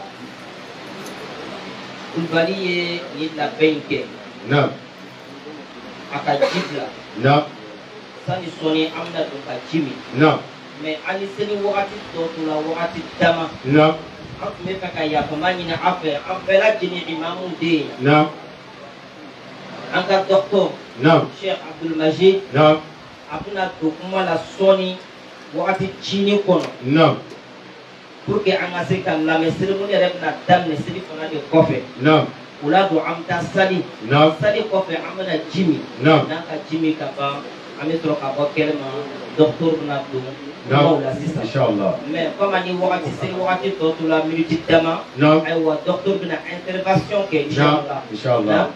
[SPEAKER 5] Koulibaly est la benke.
[SPEAKER 1] Non.
[SPEAKER 5] Akajibla.
[SPEAKER 1] Non.
[SPEAKER 5] Sani Soni Amna Dokajimi.
[SPEAKER 1] Non.
[SPEAKER 5] Mais Aniseni Wati Totula Wati Dama.
[SPEAKER 1] Non.
[SPEAKER 5] An tun bɛ fɛ ka yafama ɲini an fɛ an bɛɛ lajɛlen imamu den ye.
[SPEAKER 1] Naam.
[SPEAKER 5] An ka dɔkitɔr.
[SPEAKER 1] Naam.
[SPEAKER 5] Cheikh Abdulmajid.
[SPEAKER 1] Naam.
[SPEAKER 5] A bɛna don kuma la sɔɔni wagati cini kɔnɔ.
[SPEAKER 1] Naam.
[SPEAKER 5] Pour que an ka se ka lamɛn serimoni yɛrɛ bɛna daminɛ seli fana de kɔfɛ.
[SPEAKER 1] Naam.
[SPEAKER 5] O la don an bɛ taa sali.
[SPEAKER 1] Naam.
[SPEAKER 5] Sali kɔfɛ an bɛna ji min.
[SPEAKER 1] Naam.
[SPEAKER 5] N'an ka ji min ka ban an bɛ sɔrɔ ka bɔ kɛnɛma dɔkitɔr bɛna don.
[SPEAKER 1] Non, Inch'Allah.
[SPEAKER 5] Mais comme on dit, c'est le tout la minute dama.
[SPEAKER 1] Non.
[SPEAKER 5] Et le docteur a une intervention qui est Inch'Allah.
[SPEAKER 1] Inch'Allah.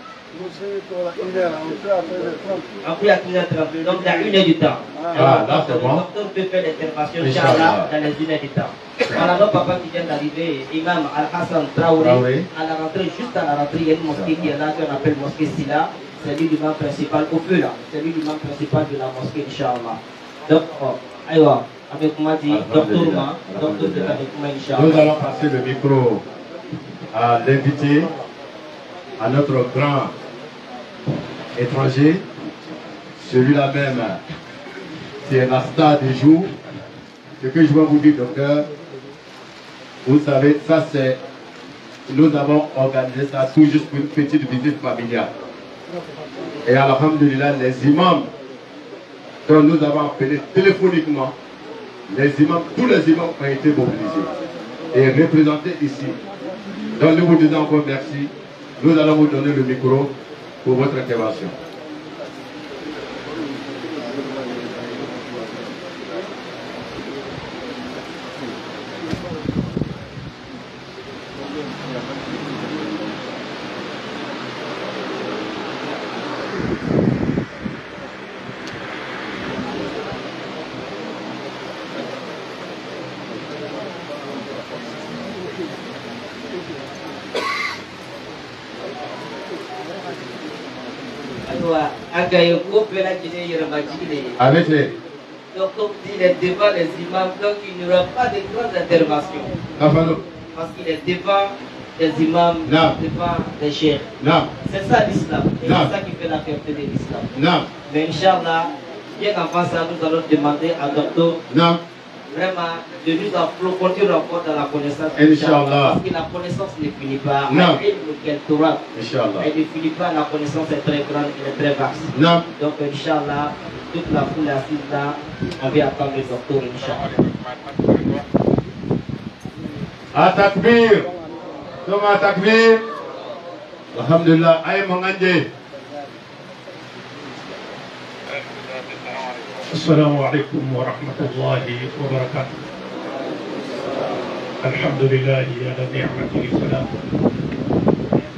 [SPEAKER 5] Après, à une heure trente. Donc, il y a une heure du temps.
[SPEAKER 1] Ah, là, c'est bon.
[SPEAKER 5] Le docteur peut faire l'intervention Inch'Allah dans les une heure du temps. Voilà, notre papa qui vient d'arriver, Imam Al-Hassan Traoré, à la rentrée, juste à la rentrée, il y a une mosquée qui est là, qu'on appelle mosquée Silla. C'est lui l'imam principal, au feu là. C'est lui l'imam principal de la mosquée, Inch'Allah. Donc, aïwa. Avec moi, dit docteur Ma, docteur de avec moi, Inch'Allah.
[SPEAKER 1] Nous allons passer le micro à l'invité, à notre grand étranger, celui-là même qui est la star du jour. Ce que je vais vous dire, docteur, vous savez, ça c'est, nous avons organisé ça tout juste pour une petite visite familiale. Et alhamdulillah, les imams dont nous avons appelé téléphoniquement, les imams, tous les imams ont été mobilisés et représentés ici. Donc nous vous disons encore merci. Nous allons vous donner le micro pour votre intervention. Avec les...
[SPEAKER 5] Donc, comme dit les débats des imams, donc il n'y aura pas de grandes interventions.
[SPEAKER 1] Ah, pardon.
[SPEAKER 5] Parce qu'il est devant des imams,
[SPEAKER 1] non.
[SPEAKER 5] Devant des chefs.
[SPEAKER 1] Non.
[SPEAKER 5] C'est ça l'islam. Et c'est ça qui fait la fierté de l'islam.
[SPEAKER 1] Non.
[SPEAKER 5] Mais Inch'Allah, bien qu'avant ça, nous allons demander à docteur
[SPEAKER 1] non.
[SPEAKER 5] Vraiment de nous approfondir encore dans la connaissance.
[SPEAKER 1] Inch'Allah.
[SPEAKER 5] Parce que la connaissance ne finit pas.
[SPEAKER 1] Non.
[SPEAKER 5] Inch'Allah. Elle ne finit pas, la connaissance est très grande, elle est très vaste.
[SPEAKER 1] Non.
[SPEAKER 5] Donc Inch'Allah, toute la foule assise là, on va attendre le docteur Inch'Allah.
[SPEAKER 1] À takbir. Comment takbir? Alhamdulillah. Aïe Mangandje.
[SPEAKER 4] السلام عليكم ورحمة الله وبركاته. الحمد لله على نعمته السلام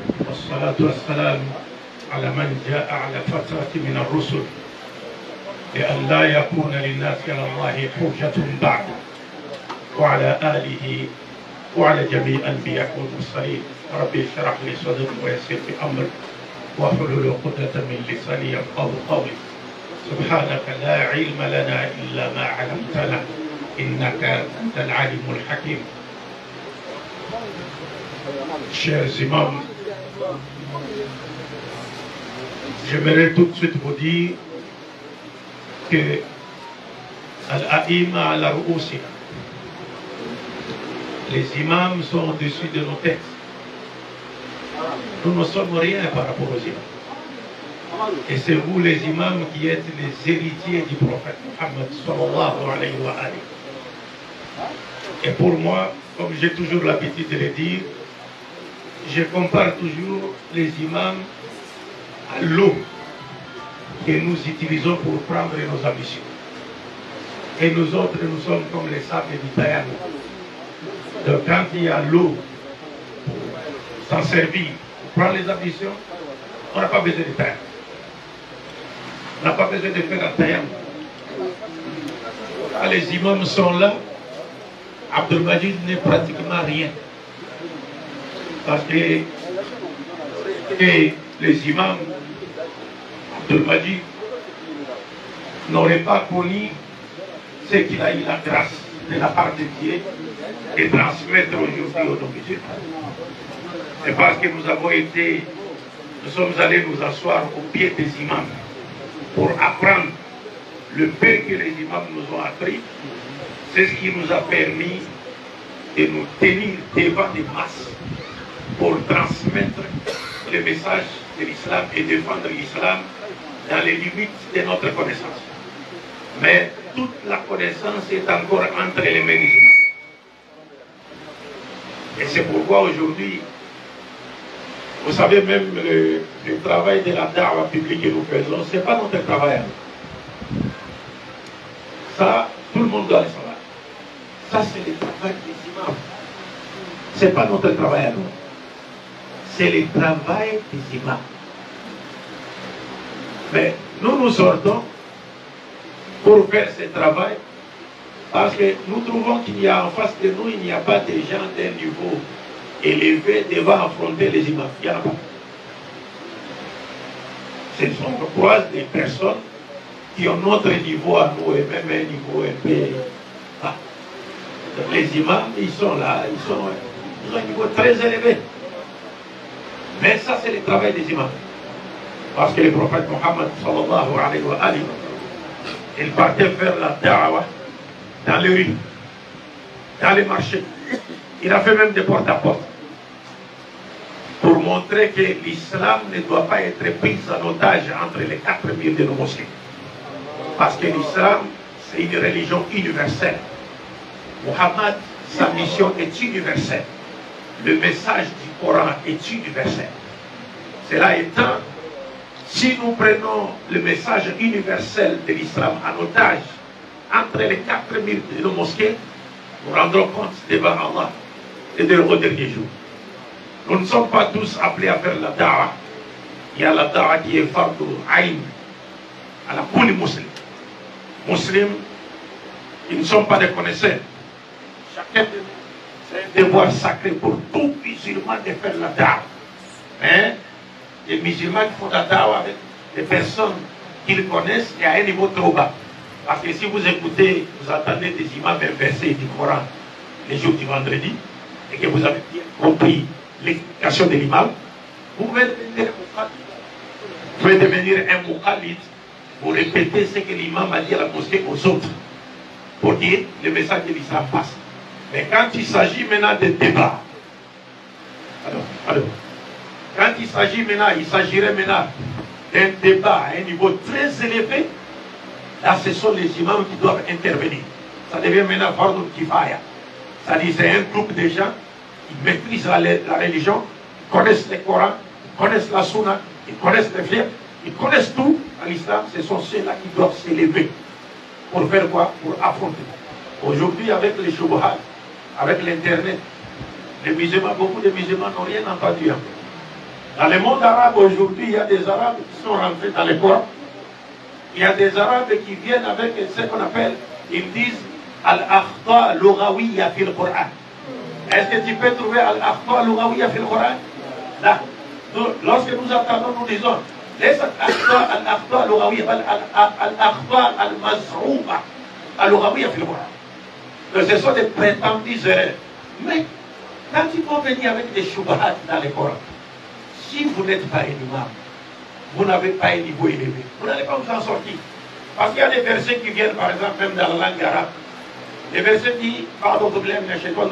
[SPEAKER 4] والصلاة والسلام على من جاء على فترة من الرسل لأن لا يكون للناس على الله حجة بعد وعلى آله وعلى جميع الأنبياء والمرسلين. ربي اشرح لي صدري ويسر لي أمري واحلل عقدة من لساني يفقهوا قولي. سبحانك لا علم لنا إلا ما علمتنا إنك أنت العليم الحكيم. Chers imams, j'aimerais tout de suite vous dire que Al-A'imma al-Ru'usina, les imams sont au-dessus de nos textes. Nous ne sommes rien par rapport aux imams. Et c'est vous les imams qui êtes les héritiers du prophète Muhammad sallallahu alayhi wa alayhi. Et pour moi, comme j'ai toujours l'habitude de le dire, je compare toujours les imams à l'eau que nous utilisons pour prendre nos ambitions. Et nous autres, nous sommes comme les sables du Taïwan. Donc quand il y a l'eau pour s'en servir, pour prendre les ambitions, on n'a pas besoin de Taïwan. On n'a pas besoin de faire un Taïwan. Quand les imams sont là, Abdelmajid n'est pratiquement rien. Parce que et les imams Abdelmajid n'auraient pas connu ce qu'il a eu la grâce de la part de Dieu et transmettre aujourd'hui aux musulmans. C'est parce que nous avons été, nous sommes allés nous asseoir au pied des imams pour apprendre le peu que les imams nous ont appris. C'est ce qui nous a permis de nous tenir devant des masses pour transmettre le message de l'islam et défendre l'islam dans les limites de notre connaissance. Mais toute la connaissance est encore entre les mains des imams. Et c'est pourquoi aujourd'hui, vous savez même le, le travail de la da'wah publique que nous faisons, ce n'est pas notre travail. Ça, tout le monde doit le savoir. Ça, c'est le travail des imams. Ce n'est pas notre travail à nous. C'est le travail des imams. Mais nous nous sortons pour faire ce travail parce que nous trouvons qu'il y a en face de nous, il n'y a pas de gens d'un niveau élevé devant affronter les imams. Il n'y en a pas. Ce sont, je crois, des personnes qui ont notre niveau à nous et même un niveau un peu bas. Les imams, ils sont là, ils, sont, ils ont un niveau très élevé. Mais ça, c'est le travail des imams. Parce que le prophète Mohammed, sallallahu alayhi wa alayhi, il partait faire la da'wah dans les rues, dans les marchés. Il a fait même des porte-à-porte pour montrer que l'islam ne doit pas être pris en otage entre les quatre murs de nos mosquées. Parce que l'islam, c'est une religion universelle. Mohammed, sa mission est universelle. Le message du Coran est universel. Cela étant, si nous prenons le message universel de l'islam en otage entre les quatre murs de nos mosquées, nous rendrons compte devant Allah et de au dernier jour. Nous ne sommes pas tous appelés à faire la da'wah. Il y a la da'wah qui est fardu ayn à la poule musulmane. Musulmans, ils ne sont pas des connaisseurs. Chacun de nous, c'est un devoir sacré pour tout musulman de faire la da'wah. Mais les musulmans qui font la da'wah avec des personnes qu'ils connaissent et à un niveau trop bas. Parce que si vous écoutez, vous entendez des imams versets du Coran les jours du vendredi, et que vous avez bien compris l'explication de l'imam, vous pouvez devenir un vous pouvez devenir un mukhalid pour répéter ce que l'imam a dit à la mosquée aux autres, pour dire le message de l'islam passe. Mais quand il s'agit maintenant de débat, alors, alors, quand il s'agit maintenant, il s'agirait maintenant d'un débat à un niveau très élevé, là ce sont les imams qui doivent intervenir. Ça devient maintenant fardu kifaya. C'est-à-dire c'est un groupe de gens qui maîtrisent la, la religion, qui connaissent le Coran, qui connaissent la Sunna, qui connaissent les fiqh, ils connaissent tout à l'islam. Ce sont ceux-là qui doivent s'élever. Pour faire quoi? Pour affronter. Aujourd'hui, avec les shubuhat, avec l'internet, les musulmans, beaucoup de musulmans n'ont rien entendu. Dans le monde arabe aujourd'hui, il y a des arabes qui sont rentrés dans le Coran.
[SPEAKER 7] Il y a des Arabes qui viennent avec ce qu'on appelle, ils disent Al-Akhta Lughawiya fil Qur'an. Est-ce que tu peux trouver Al-Akhta Lughawiya fil Qur'an? Là. Lorsque nous entendons, nous disons ليست أخطاء الأخطاء اللغوية بل الأخطاء المزعومة اللغوية في القرآن. Ce sont des prétendues erreurs. Mais quand ils vont venir avec des shubhat dans le Coran, si vous n'êtes pas un imam, vous n'avez pas un niveau élevé, vous n'allez pas vous en sortir. Parce qu'il y a des versets qui viennent, par exemple, même dans la langue arabe. Les versets disent, pardon, vous voulez me lâcher,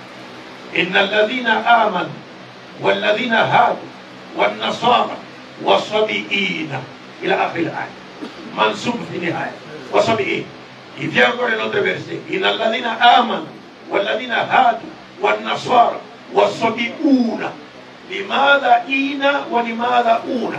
[SPEAKER 7] إن الذين آمنوا والذين هادوا والنصارى والصبيين إلى آخر الآية منصوب في النهاية والصبيين. Il vient encore un autre verset. إن الذين آمنوا والذين هادوا والنصارى والصبيون. لماذا إينا ولماذا أونا؟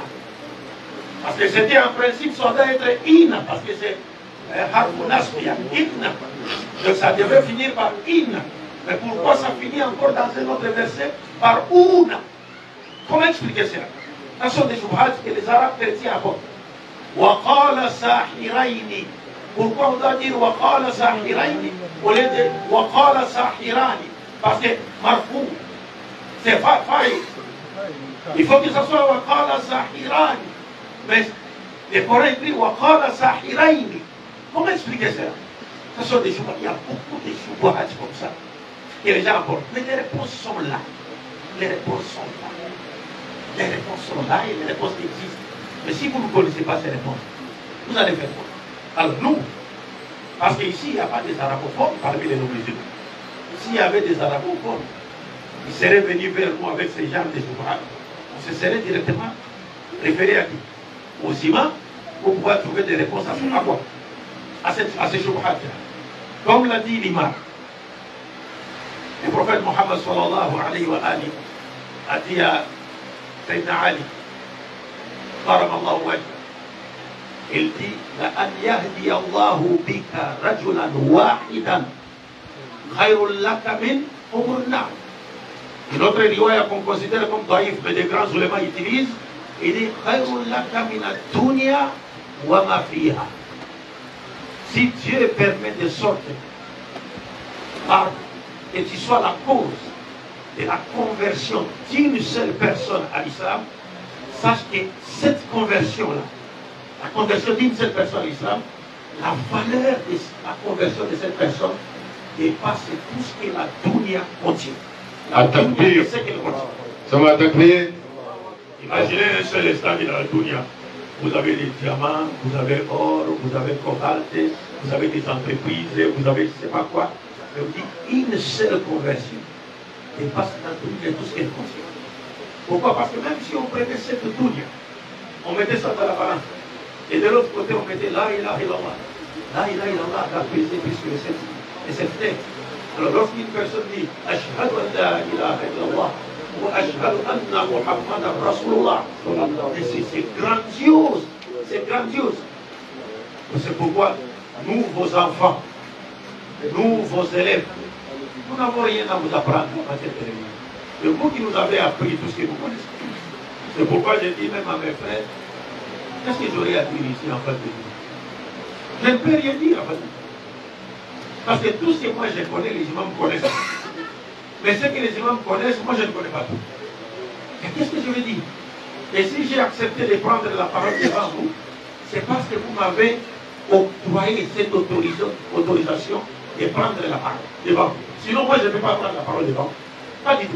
[SPEAKER 7] Parce que c'était en principe, ça doit être Ina, parce que c'est Harfu Nasbiya, Inna. Donc ça devait finir par Inna. Mais pourquoi ça finit encore dans un autre verset par Ouna? Comment expliquer cela? Ce sont des shubhats que les Arabes chrétiens apportent. Waqala sahiraini. Pourquoi on doit dire Waqala sahiraini au lieu de Waqala sahirani? Parce que Marfou, c'est faï. Il faut que ce soit Waqala sahirani. Mais les Coran écrit Waqala sahiraini. Comment expliquer cela? Ce sont des shubhats. Il y a beaucoup de shubhats comme ça. Et les gens apportent. Mais les réponses sont là. Les réponses sont là. Les réponses sont là et les réponses existent. Mais si vous ne connaissez pas ces réponses, vous allez faire quoi? Alors nous, parce qu'ici, il n'y a pas des arabophones parmi les non-musulmans. S'il y avait des arabophones, ils seraient venus vers nous avec ces genres de shubhats. On se serait directement référé à qui? Aux imams pour pouvoir trouver des réponses à, à quoi? À, cette, à ces shubhats. Comme l'a dit l'imam, le prophète Mohammed sallallahu alayhi wa alihi a dit à Sayyidina Ali, karamallahu wajha, il dit لأن يهدي الله بك رجلا واحدا خير لك من حمر النعم. Une autre riwaya qu'on considère comme daïf, mais des grands ulémas utilisent, il dit خير لك من الدنيا وما فيها. Si Dieu permet de sortir par que tu sois la cause de la conversion d'une seule personne à l'islam, sache que cette conversion-là, la conversion d'une seule personne à l'islam, la valeur de la conversion de cette personne dépasse tout ce que la dunya contient. La dunya, c'est ce qu'elle contient.
[SPEAKER 1] Ça m'a attaqué.
[SPEAKER 7] Imaginez un seul instant dans la dunya. Vous avez des diamants, vous avez or, vous avez cobalt, vous avez des entreprises, vous avez je ne sais pas quoi. Mais on dit une seule conversion dépasse dans tout ce qu'elle contient. Pourquoi? Parce que même si on prenait cette dunya, on mettait ça dans la balance, et de l'autre côté on mettait la ilaha illallah. La ilaha illallah a pesé plus que cette, cette tête. Alors lorsqu'une personne dit Ashhadu an la ilaha illallah ou Ashhadu anna Muhammadan Rasulullah, c'est grandiose, c'est grandiose. C'est pourquoi nous, vos enfants, nous, vos élèves, nous n'avons rien à vous apprendre en matière de religion. C'est vous qui nous avez appris tout ce que vous connaissez. C'est pourquoi j'ai dit même à mes frères, qu'est-ce que j'aurais à dire ici en face de vous? Je ne peux rien dire en face de vous. Parce que tout ce que moi je connais, les imams connaissent. Mais ce que les imams connaissent, moi je ne connais pas tout. Et qu'est-ce que je veux dire? Et si j'ai accepté de prendre la parole devant vous, c'est parce que vous m'avez octroyé cette autorisation de prendre la parole devant vous. Sinon, moi je ne peux pas prendre la parole devant vous. Pas du tout.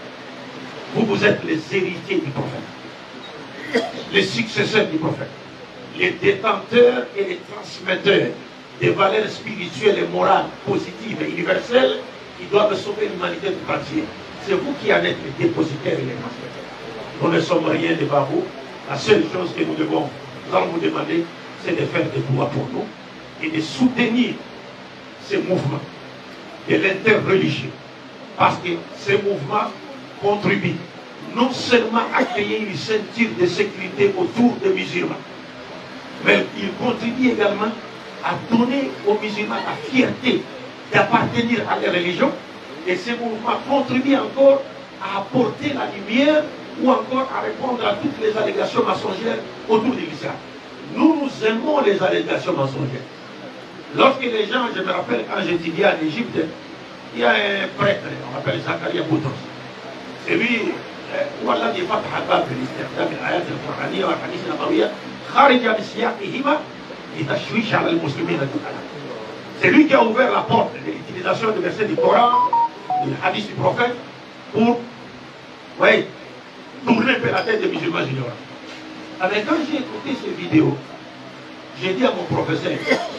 [SPEAKER 7] Vous, vous êtes les héritiers du prophète, les successeurs du prophète, les détenteurs et les transmetteurs des valeurs spirituelles et morales positives et universelles qui doivent sauver l'humanité tout entière. C'est vous qui en êtes les dépositaires et les transmetteurs. Nous ne sommes rien devant vous. La seule chose que nous devons nous allons vous demander, c'est de faire des doigts pour nous et de soutenir ces mouvements de l'interreligieux. Parce que ces mouvements contribuent non seulement à créer une ceinture de sécurité autour des musulmans, mais ils contribuent également à donner aux musulmans la fierté d'appartenir à la religion. Et ces mouvements contribuent encore à apporter la lumière ou encore à répondre à toutes les allégations mensongères autour de l'islam. Nous, nous aimons les allégations mensongères. Lorsque les gens, je me rappelle quand j'étudiais en Égypte, il y a un prêtre, on appelle Zakaria Boutros. C'est lui, هو الذي فتح باب الاستخدام الآيات القرآنية والحديث النبوي خارج سياقهما لتشويش على المسلمين جميعا. C'est lui qui a ouvert la porte de l'utilisation du verset du Coran, du hadith du prophète, pour oui, tourner un peu la tête des musulmans ignorants. Alors quand j'ai écouté ces vidéos, j'ai dit à mon professeur,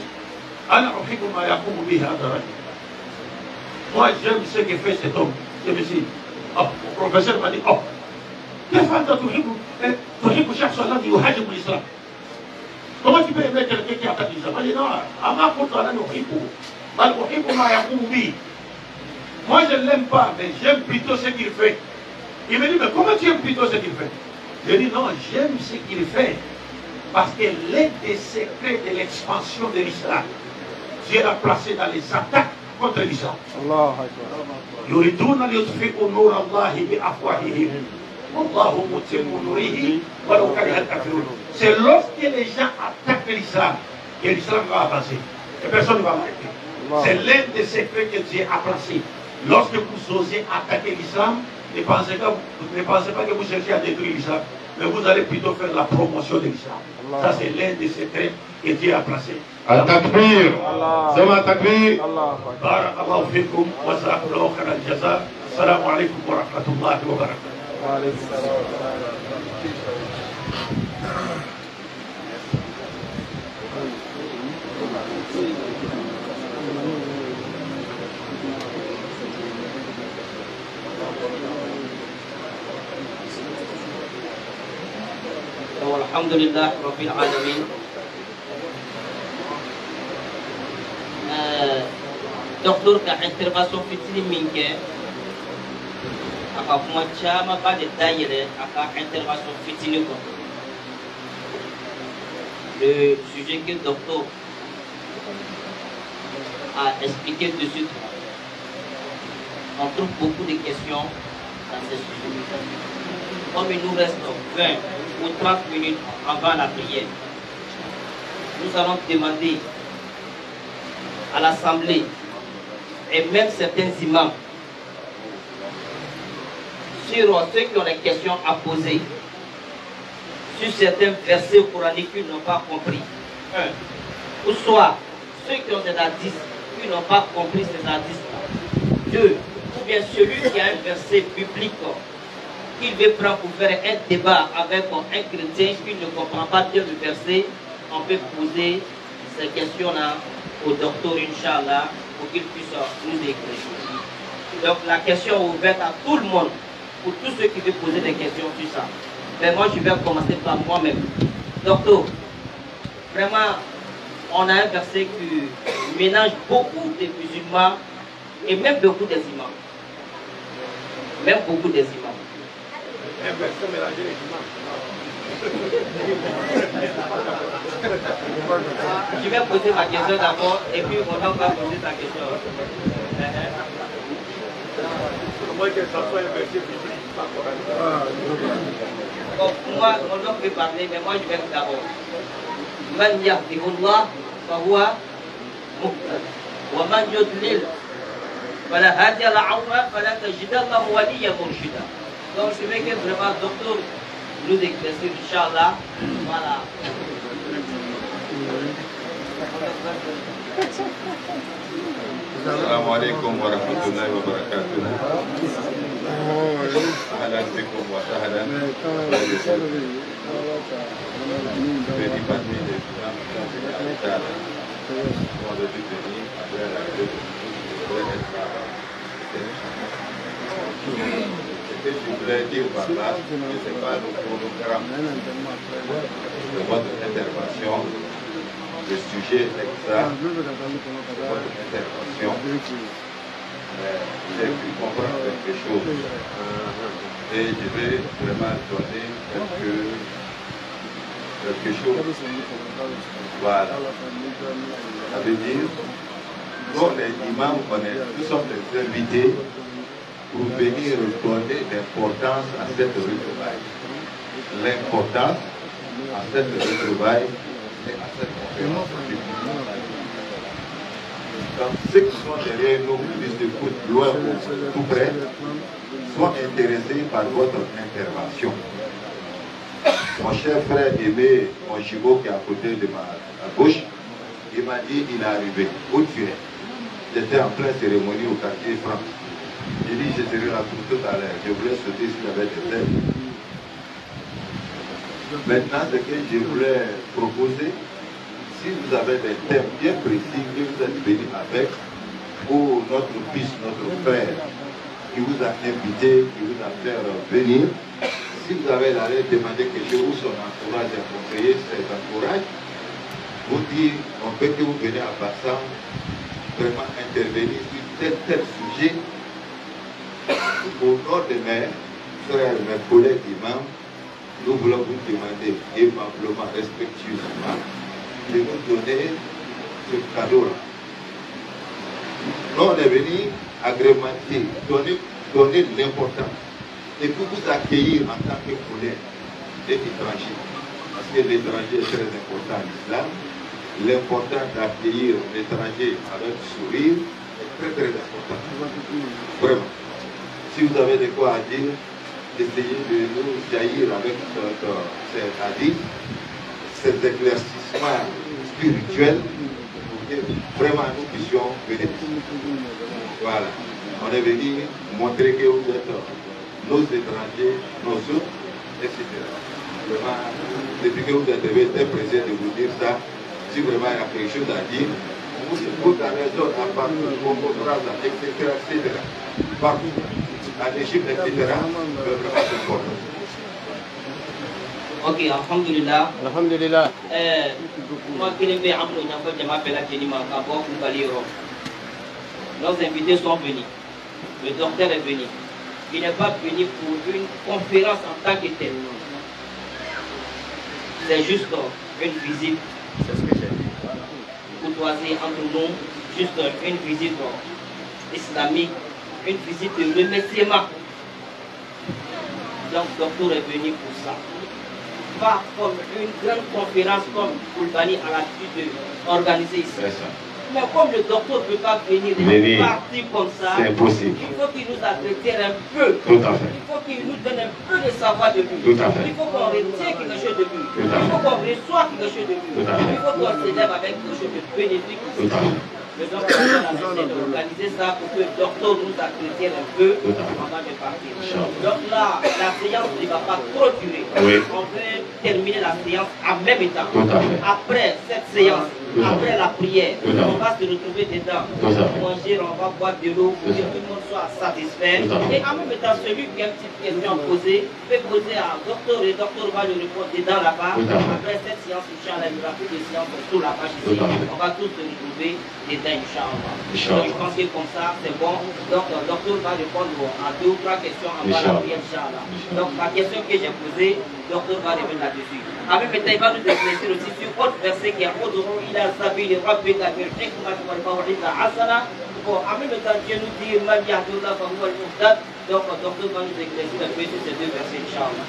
[SPEAKER 7] moi j'aime ce que fait cet homme. Je me suis dit, oh, mon professeur m'a dit, oh, comment tu peux aimer quelqu'un qui attaque l'islam? Il dit non, moi je ne l'aime pas, mais j'aime plutôt ce qu'il fait. Il me dit, mais comment tu aimes plutôt ce qu'il fait? Je dis non, j'aime ce qu'il fait parce que l'un des secrets de l'expansion de l'islam, Dieu l'a placé dans les attaques contre l'islam. C'est lorsque les gens attaquent l'islam que l'islam va avancer. Et personne ne va l'arrêter. C'est l'un des secrets que Dieu a placé. Lorsque vous osez attaquer l'islam, ne pensez pas, ne pensez pas que vous cherchez à détruire l'islam, mais vous allez plutôt faire la promotion de l'islam. Ça, c'est l'un des secrets que Dieu a placé.
[SPEAKER 1] Al-Takbir. Zama Takbir.
[SPEAKER 7] Barakallahu fikum wa jazakumullahu khairal jaza. Assalamu alaikum wa rahmatullahi wa barakatuh. Wa alaykum
[SPEAKER 5] Alhamdulillah Rabbil Alamin. Docteur ka intervention fitini minke aka kuma chama ba de dayele aka intervention fitini ko. Le sujet que le docteur a expliqué dessus, on trouve beaucoup de questions dans ce sujet. Comme il nous reste vingt ou trente minutes avant la prière, nous allons demander à l'Assemblée et même certains imams sur ceux qui ont des questions à poser sur certains versets coraniques qu'ils n'ont pas compris. Un. Ou soit ceux qui ont des hadiths qui n'ont pas compris ces hadiths. Deux. Ou bien celui qui a un verset biblique qu'il veut prendre pour faire un débat avec un chrétien qui ne comprend pas bien le verset, on peut poser ces questions-là au docteur, Inch'Allah, pour qu'il puisse nous écrire. Donc la question est ouverte à tout le monde, pour tous ceux qui veulent poser des questions sur ça. Mais moi, je vais commencer par moi-même. Docteur, vraiment, on a un verset qui mélange beaucoup de musulmans et même beaucoup des imams. Même beaucoup des imams.
[SPEAKER 7] Un verset mélangé les imams.
[SPEAKER 5] Je vais poser ma question d'abord et puis on va poser ta question.
[SPEAKER 7] Comment que ça soit un verset biblique, pas coranique.
[SPEAKER 5] Bon, moi, mon nom peut parler, mais moi je vais d'abord. Man yahdihullah fahuwa muhtad. Wa man yudlil fala hadiya lahu fala tajida lahu waliya murshida. Donc je veux que vraiment le docteur nous éclaircisse, Inch'Allah. Voilà.
[SPEAKER 2] السلام عليكم ورحمة الله وبركاته. أهلا بكم وسهلا. Ce que je voudrais dire par là, ce n'est pas le programme de votre intervention, le sujet exact de votre intervention. J'ai pu comprendre quelque chose et je vais vraiment donner quelque, quelque chose. Voilà. Ça veut dire, nous les imams, on est, nous sommes les invités pour venir donner l'importance à cette retrouvaille. L'importance à cette retrouvaille Mais à cette conférence, quand ceux qui sont derrière nous, qui écoutent loin ou tout près, soient intéressés par votre intervention. Mon cher frère aimé, mon jumeau qui est à côté de ma à gauche, il m'a dit il est arrivé. Où tu es? J'étais en pleine cérémonie au quartier franc. Il dit je serai là pour tout à l'heure. Je voulais sauter s'il y avait des thèmes. Maintenant, ce que je voulais proposer, si vous avez des thèmes bien précis que vous êtes venus avec, ou notre fils, notre frère, qui vous a invité, qui vous a fait venir, si vous avez l'air de demander quelque chose, ou son entourage a conseillé cet entourage, vous dites, on peut que vous venez à Bassam, vraiment intervenir sur tel tel sujet, au nom de mes frères, mes collègues imams, nous voulons vous demander aimablement, respectueusement, de nous donner ce cadeau-là. Nous, on est venu agrémenter, donner, donner de l'importance, et pour vous accueillir en tant que collègue et étranger. Parce que l'étranger est très important en islam. L'important d'accueillir l'étranger avec sourire est très très important. Vraiment. Si vous avez de quoi à dire, essayez de nous jaillir avec ces hadiths, ces éclaircissements spirituels, pour que vraiment nous puissions bénéficier. Voilà. On est venu montrer que vous êtes nos étrangers, nos autres, et cetera. Vraiment, depuis que vous êtes très pressé de vous dire ça, si vraiment il y a quelque chose à dire, vous écoutez la raison à partir de Congo, et cetera, et cetera. Partout, à l'Égypte, et cetera, vraiment c'est important.
[SPEAKER 5] Ok, alhamdulillah.
[SPEAKER 8] Alhamdulillah.
[SPEAKER 5] Euh, moi, qui l'ai fait, je m'appelle Akenima Kabo Koukaliro. Nos invités sont venus. Le docteur est venu. Il n'est pas venu pour une conférence en tant que telle. C'est juste une visite.
[SPEAKER 8] C'est ce que j'ai dit.
[SPEAKER 5] Courtoisie entre nous, juste une visite islamique, une visite de remerciement. Donc, le docteur est venu pour ça. Pas comme une grande conférence comme Koulbani a l'habitude d'organiser ici. Mais comme le docteur ne peut pas venir de partir comme ça,
[SPEAKER 2] c'est impossible.
[SPEAKER 5] Il faut qu'il nous entretient un peu.
[SPEAKER 2] Tout à fait.
[SPEAKER 5] Il faut qu'il nous donne un peu de savoir de lui.
[SPEAKER 2] Tout à fait.
[SPEAKER 5] Il faut qu'on retire quelque chose de lui.
[SPEAKER 2] Tout à
[SPEAKER 5] Il faut
[SPEAKER 2] fait.
[SPEAKER 5] qu'on reçoive quelque chose de lui.
[SPEAKER 2] Tout à fait.
[SPEAKER 5] Il faut qu'on s'élève avec quelque chose de bénéfique.
[SPEAKER 2] Tout à fait.
[SPEAKER 5] Le docteur a essayé d'organiser ça pour que le docteur nous entretienne un peu
[SPEAKER 2] Tout à fait.
[SPEAKER 5] avant de partir.
[SPEAKER 2] Inch'Allah.
[SPEAKER 5] Donc là, la séance ne va pas trop durer.
[SPEAKER 2] Oui.
[SPEAKER 5] On veut terminer la séance en même temps.
[SPEAKER 2] Tout à fait.
[SPEAKER 5] Après cette séance,
[SPEAKER 2] Tout à
[SPEAKER 5] après
[SPEAKER 2] fait.
[SPEAKER 5] la prière,
[SPEAKER 2] Tout à
[SPEAKER 5] on
[SPEAKER 2] fait.
[SPEAKER 5] va se retrouver dedans.
[SPEAKER 2] Tout à
[SPEAKER 5] On va
[SPEAKER 2] fait.
[SPEAKER 5] manger, on va boire de l'eau pour
[SPEAKER 2] Tout
[SPEAKER 5] que
[SPEAKER 2] à
[SPEAKER 5] tout le monde soit satisfait.
[SPEAKER 2] Tout à fait.
[SPEAKER 5] Et en même temps, celui qui a une petite question posée peut poser à un docteur et le docteur va lui répondre dedans là-bas.
[SPEAKER 2] Tout à fait.
[SPEAKER 5] Après cette séance, Inch'Allah, il y aura plus de séance sur la page ici.
[SPEAKER 2] Tout à fait.
[SPEAKER 5] On va tous se retrouver dedans, Inch'Allah.
[SPEAKER 2] Inch'Allah.
[SPEAKER 5] Donc je pense que comme ça, c'est bon. Donc le docteur va répondre à deux ou trois questions avant la
[SPEAKER 2] Inch'Allah.
[SPEAKER 5] prière, Inch'Allah. Donc la question que j'ai posée, le docteur va revenir là-dessus. En même temps, il va nous éclaircir aussi sur autre verset qui est il a sabi les rabbika bil hikmat wal maw'izah hasana. Bon, en même temps, Dieu nous dit man yahdullah fa huwa al-muhtad. Donc le docteur va nous éclaircir un peu sur ces deux versets, Inch'Allah.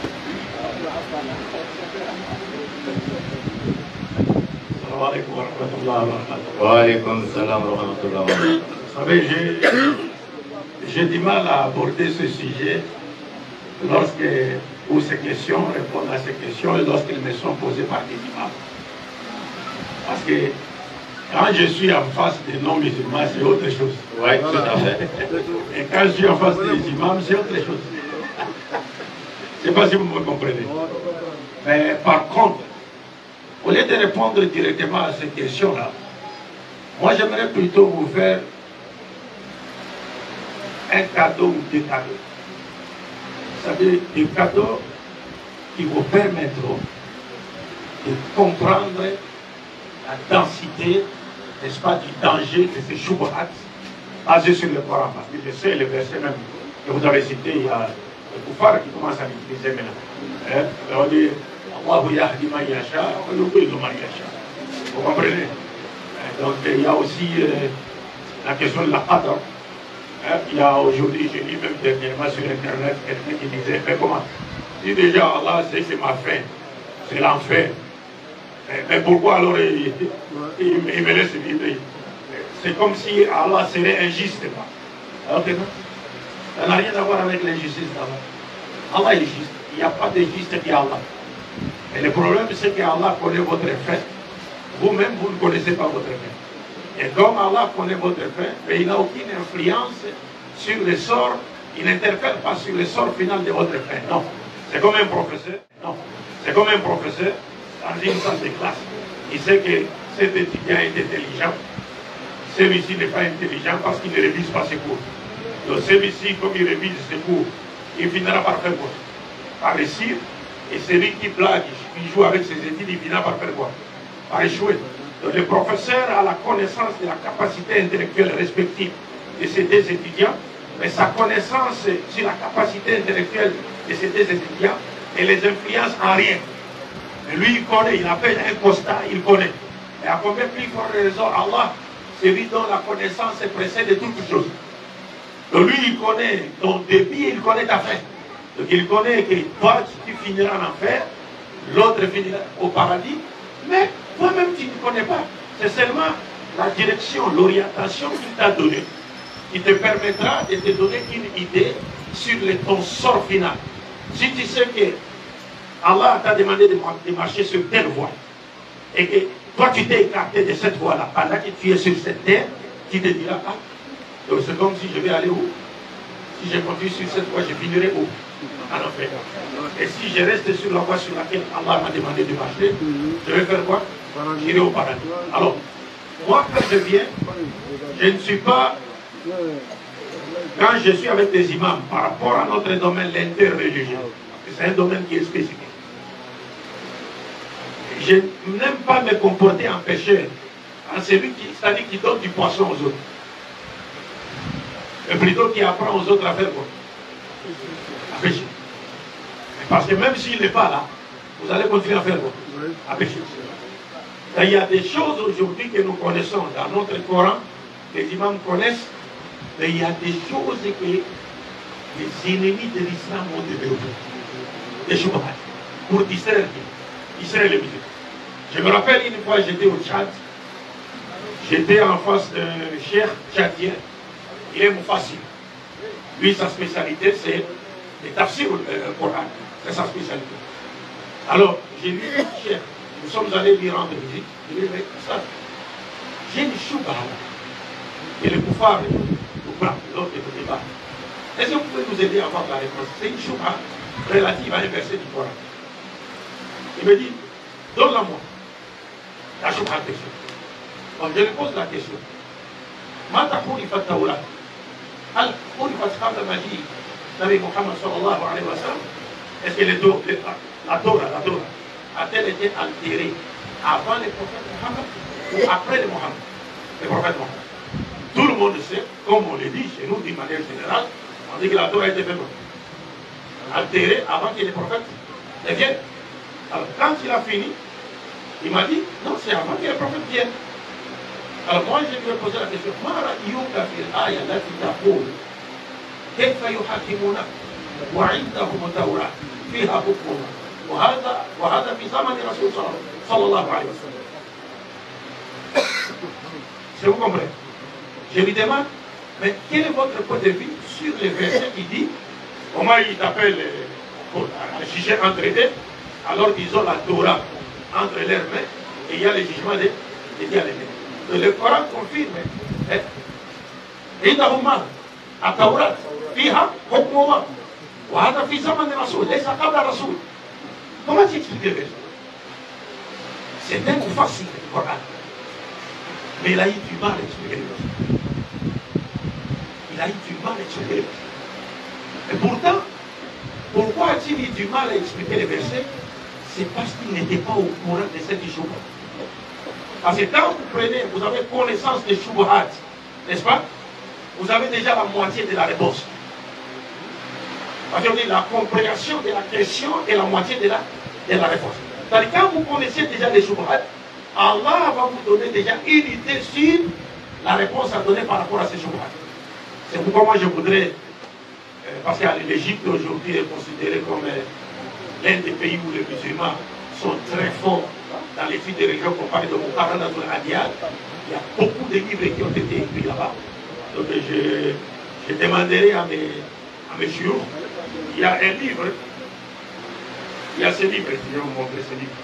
[SPEAKER 7] Assalamu alaikum wa rahmatullahi wa barakatuh.
[SPEAKER 1] Wa alaykum salam wa rahmatullahi wa barakatuh.
[SPEAKER 7] Vous savez, j'ai- j'ai du mal à aborder ce sujet lorsque, ou ces questions, répondre à ces questions et lorsqu'elles me sont posées par des imams. Parce que quand je suis en face des non-musulmans, c'est autre chose.
[SPEAKER 1] Oui, tout à fait.
[SPEAKER 7] Et quand je suis en face des imams, c'est autre chose. Je ne sais pas si vous me comprenez. Mais par contre, au lieu de répondre directement à ces questions-là, moi j'aimerais plutôt vous faire un cadeau ou deux cadeaux. C'est-à-dire des cadeaux qui vous permettront de comprendre la densité, n'est-ce pas, du danger de ces choubhats basés sur le Coran. Parce que je sais le verset même que vous avez cité, il y a le koufar qui commence à l'utiliser maintenant. Hein? On dit Allahu yahdi man yasha wa yudillu man yasha. Vous comprenez? Donc il y a aussi euh, la question de la qadr. Hein? Il y a aujourd'hui, j'ai lu même dernièrement sur internet quelqu'un qui disait mais comment? Si déjà Allah sait que ma fin, c'est l'enfer. Mais pourquoi alors il, il, il me laisse vivre? C'est comme si Allah serait injuste. Alors que non, ça n'a rien à voir avec l'injustice d'Allah. Allah est juste. Il n'y a pas de juste qui est Allah. Et le problème, c'est que Allah connaît votre fin. Vous-même, vous ne connaissez pas votre fin. Et comme Allah connaît votre fin, mais il n'a aucune influence sur le sort, il n'interfère pas sur le sort final de votre fin. Non. C'est comme un professeur. Non. C'est comme un professeur dans une salle de classe. Il sait que cet étudiant est intelligent. Celui-ci n'est pas intelligent parce qu'il ne révise pas ses cours. Donc celui-ci, comme il révise ses cours, il finira par faire quoi? Par réussir. Et celui qui blague, qui joue avec ses études, il finira par faire quoi? Par échouer. Donc le professeur a la connaissance de la capacité intellectuelle respective de ces deux étudiants, mais sa connaissance sur la capacité intellectuelle de ces deux étudiants ne les influence en rien. Mais lui, il connaît, il appelle un constat, il connaît. Et à combien plus forte raison, Allah, celui dont la connaissance précède de toutes choses. Donc lui, il connaît ton début, il connaît ta fin. Donc il connaît que toi, tu finiras en enfer, l'autre finira au paradis, mais toi-même, tu ne connais pas. C'est seulement la direction, l'orientation qu'il t'a donnée, qui te permettra de te donner une idée sur le, ton sort final. Si tu sais que Allah t'a demandé de, de marcher sur telle voie, et que toi, tu t'es écarté de cette voie-là, pendant que tu es sur cette terre, tu te diras, ah, donc c'est comme si je vais aller où? Si je continue sur cette voie, je finirai où? En enfer. Et si je reste sur la voie sur laquelle Allah m'a demandé de marcher, je vais faire quoi? J'irai au paradis. Alors, moi, quand je viens, je ne suis pas... Quand je suis avec des imams par rapport à notre domaine, l'interreligieux, c'est un domaine qui est spécifique. Je n'aime pas me comporter en pécheur, en celui qui, c'est-à-dire qui donne du poisson aux autres. Et plutôt qui apprend aux autres à faire quoi? À pécher. Parce que même s'il n'est pas là, vous allez continuer à faire quoi? À pécher. Et il y a des choses aujourd'hui que nous connaissons dans notre Coran, les imams connaissent, mais il y a des choses que les ennemis de l'islam ont développées. Des choses pour distraire, distraire les musulmans. Je me rappelle une fois, j'étais au Tchad, j'étais en face d'un cheikh tchadien, il est Moufassil. Lui, sa spécialité, c'est les tafsirs au Coran. C'est sa spécialité. Alors, j'ai lu le cheikh, nous sommes allés lui rendre visite, je lui ai dit, ça, j'ai une chouba et le koufar, le bras, l'autre est au débat. Est-ce que vous pouvez nous aider à avoir la réponse? C'est une chouba relative à un verset du Coran. Il me dit, donne-la-moi. La chouba question. Donc je lui pose la question. Mata Khurifat Tawrat. Al Khurifat Khamda Majid. Nabi Muhammad sallallahu alayhi wa sallam. Est-ce que les deux, la Torah, la Torah, a-t-elle été altérée avant le prophète Muhammad ou après le Muhammad? Le prophète Muhammad. Tout le monde sait, comme on le dit chez nous d'une manière générale, on dit que la Torah a été faite altérée avant que le prophète ne vienne. Alors quand il a fini, il m'a dit, non, c'est avant que le prophète vienne. Alors moi, je lui ai posé la question, Ma ra'yuka fil aya lati taqul kayfa yuhakimuna wa 'indahum at-tawrat fiha hukmuna wa hadha wa hadha fi zaman Rasul sallallahu alayhi wa sallam. C'est vous comprenez? Je lui demande, mais quel est votre point de vue sur les versets qui dit, comment il t'appelle pour un sujet entre deux, alors qu'ils ont la Torah entre leurs mains et il y a le jugement des dialectes. Le Coran confirme. Indahuma at-Tawrat fiha hukmuha wa hadha fi zaman Rasul laysa qabla Rasul. Comment tu expliques le verset? C'est un coup facile le Coran. Mais il a eu du mal à expliquer le verset. Il a eu du mal à expliquer le verset. Et pourtant, pourquoi a-t-il eu du mal à expliquer le verset? C'est parce qu'il n'était pas au courant de cette chose. Parce que quand vous prenez, vous avez connaissance des Shubuhat, n'est-ce pas? Vous avez déjà la moitié de la réponse. Parce qu'on dit la compréhension de la question et la moitié de la, de la réponse. C'est-à-dire quand vous connaissez déjà les Shubuhat, Allah va vous donner déjà une idée sur la réponse à donner par rapport à ces Shubuhat. C'est pourquoi moi je voudrais, euh, parce que l'Égypte aujourd'hui est considérée comme euh, l'un des pays où les musulmans sont très forts dans les filles de religion qu'on parle de Muqarrana al-Adiyat, il y a beaucoup de livres qui ont été écrits là-bas. Donc je, je demanderai à mes, à mes chiours, il y a un livre, il y a ce livre, je vais vous montrer ce livre.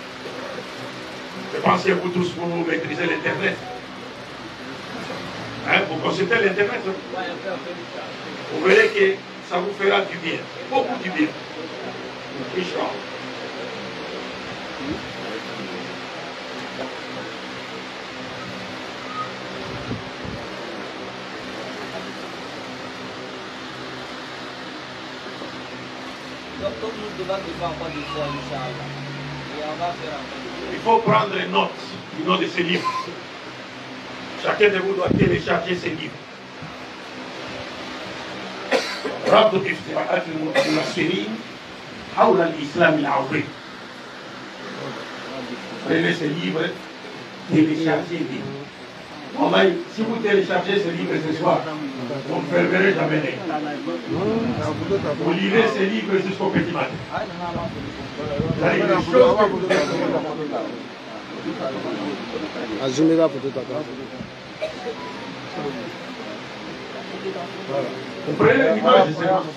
[SPEAKER 7] Je pense que vous tous, vous maîtrisez l'Internet. Hein, vous consultez l'Internet, hein? Vous verrez que ça vous fera du bien, beaucoup du bien. Inch'Allah. Il faut prendre note du nom de ces livres. Chacun de vous doit télécharger ces livres. ربط افتراءات المنصرين حول الإسلام العظيم. Prenez ce livre, téléchargez-le. Si vous téléchargez ce livre ce soir, vous ne fermerez jamais les. Vous lirez ce livre jusqu'au petit matin. Vous avez des choses que vous
[SPEAKER 9] Assumez la photo d'accord.
[SPEAKER 7] Vous prenez l'image, c'est ça.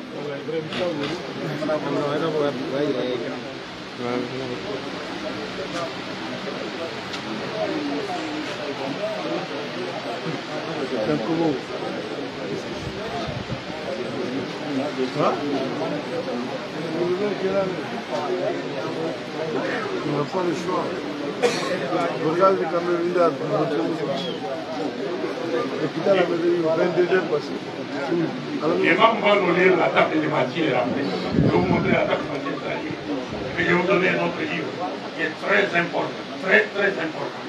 [SPEAKER 9] On n'a pas le choix. Regarde les Camerounais. Écoutez la médaille, vingt-deux passé.
[SPEAKER 7] Et va vous lire la table de matière après. Je vais vous montrer la table de matière. Et je vais vous donner un autre livre qui est très important. Très, très important.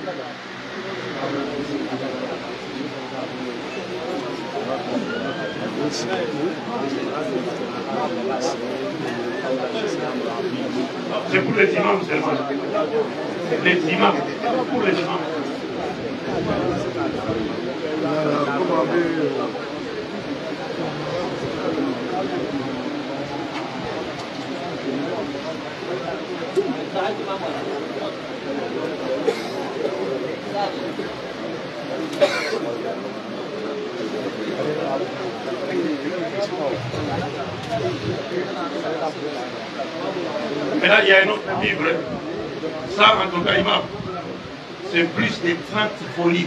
[SPEAKER 7] C'est pour les imams seulement. Les imams, pour les imams. Mais là, il y a un autre livre. Ça, en tout cas, imam, c'est plus de trente folies.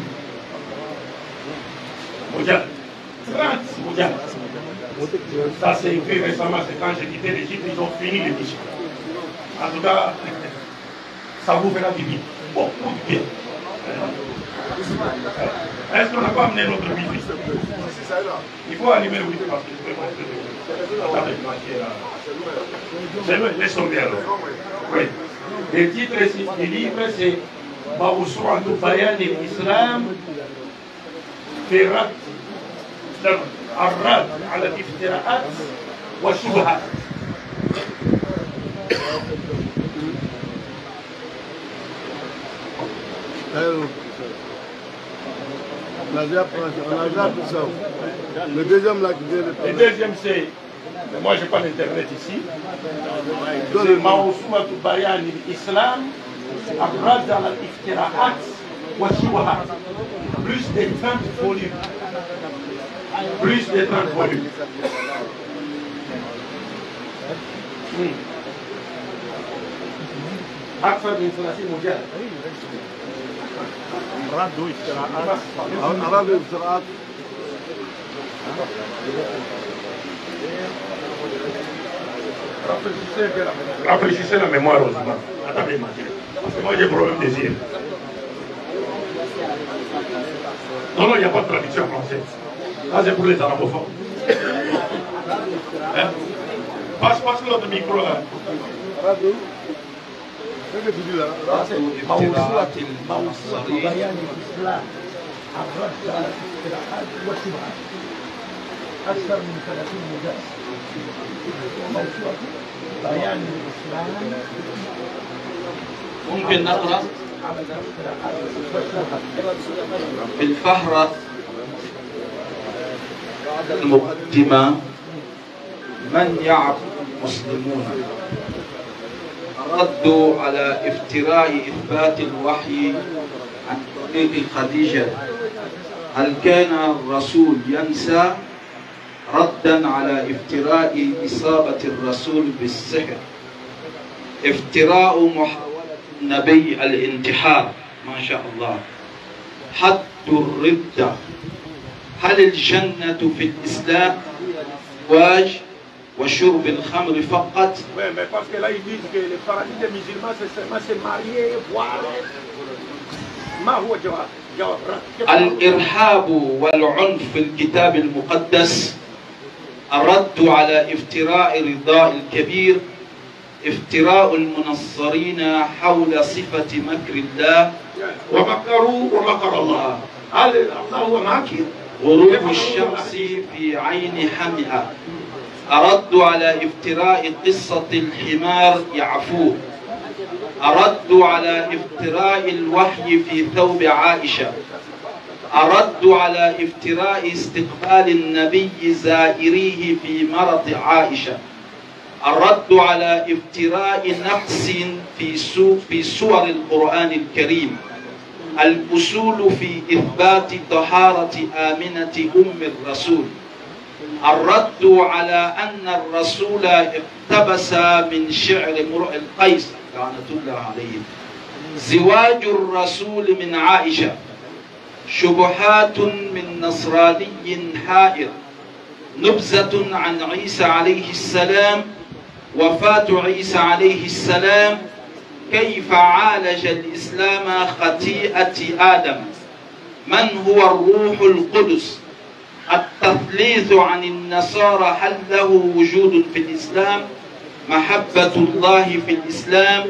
[SPEAKER 7] Mondial. trente mondial. Ça, c'est écrit récemment. C'est quand j'ai quitté l'Égypte, ils ont fini l'édition. En tout cas, ça vous fera du bien. Bon, du bien. Est-ce qu'on n'a pas amené notre wifi? Il faut allumer le wifi parce que je peux pas. C'est vrai, laisse tomber alors. Oui. Le titre du livre, c'est Mawsu'atu Bayan al-Islam fi Radd al-Radd ala al-iftira'at wa shubhat.
[SPEAKER 9] On a déjà pris ça. Le deuxième là qui vient de parler.
[SPEAKER 7] Le deuxième c'est, moi j'ai pas l'internet ici, c'est Mawsu'atu Bayan al-Islam al-Radd ala al-iftira'at wa shubhat. Plus de trente volumes. Plus de trente volumes. أكثر من ثلاثين مجلد.
[SPEAKER 9] ردوا افتراءات. أرادوا افتراءات.
[SPEAKER 7] Rafraîchissez la mémoire aux imams. Attendez, parce que moi j'ai problème des yeux. Non, non, il n'y a pas de traduction française. Là, c'est pour les arabophones. Hein? Passe, passe l'autre micro là.
[SPEAKER 9] Qu'est-ce que tu dis là?
[SPEAKER 7] C'est Mawsu'atu Bayan al-Islam al-Radd ala al-iftira'at wa shubhat. أكثر من ثلاثين مجلد. موسوعة بيان الإسلام.
[SPEAKER 10] ممكن نقرأ في الفهرة المقدمة من يعرف المسلمون الرد على افتراء إثبات الوحي عن طريق خديجة. هل كان الرسول ينسى؟ ردا على افتراء إصابة الرسول بالسحر. افتراء محاولة النبي الانتحار، ما شاء الله. حد الردة. هل الجنة في الإسلام واج وشرب الخمر فقط؟
[SPEAKER 7] Oui, mais parce que là ils disent que le paradis des musulmans c'est seulement se marier, voir. ما هو جواب؟ جواب.
[SPEAKER 10] الإرهاب والعنف في الكتاب المقدس. الرد على افتراء رضاء الكبير. افتراء المنصرين حول صفة مكر الله.
[SPEAKER 7] ومكروا ومكر الله. هل الله هو ماكر؟
[SPEAKER 10] غروب الشمس في عين حمئة. أرد على افتراء قصة الحمار يعفور. أرد على افتراء الوحي في ثوب عائشة. أرد على افتراء استقبال النبي زائريه في مرض عائشة. الرد على افتراء نقص في سو في سور القرآن الكريم. الأصول في إثبات طهارة آمنة أم الرسول. الرد على أن الرسول اقتبس من شعر امرؤ القيس لعنة الله عليه. زواج الرسول من عائشة. شبهات من نصراني حائر. نبذة عن عيسى عليه السلام. وفاة عيسى عليه السلام. كيف عالج الإسلام خطيئة آدم. من هو الروح القدس. التثليث عن النصارى هل له وجود في الإسلام. محبة الله في الإسلام.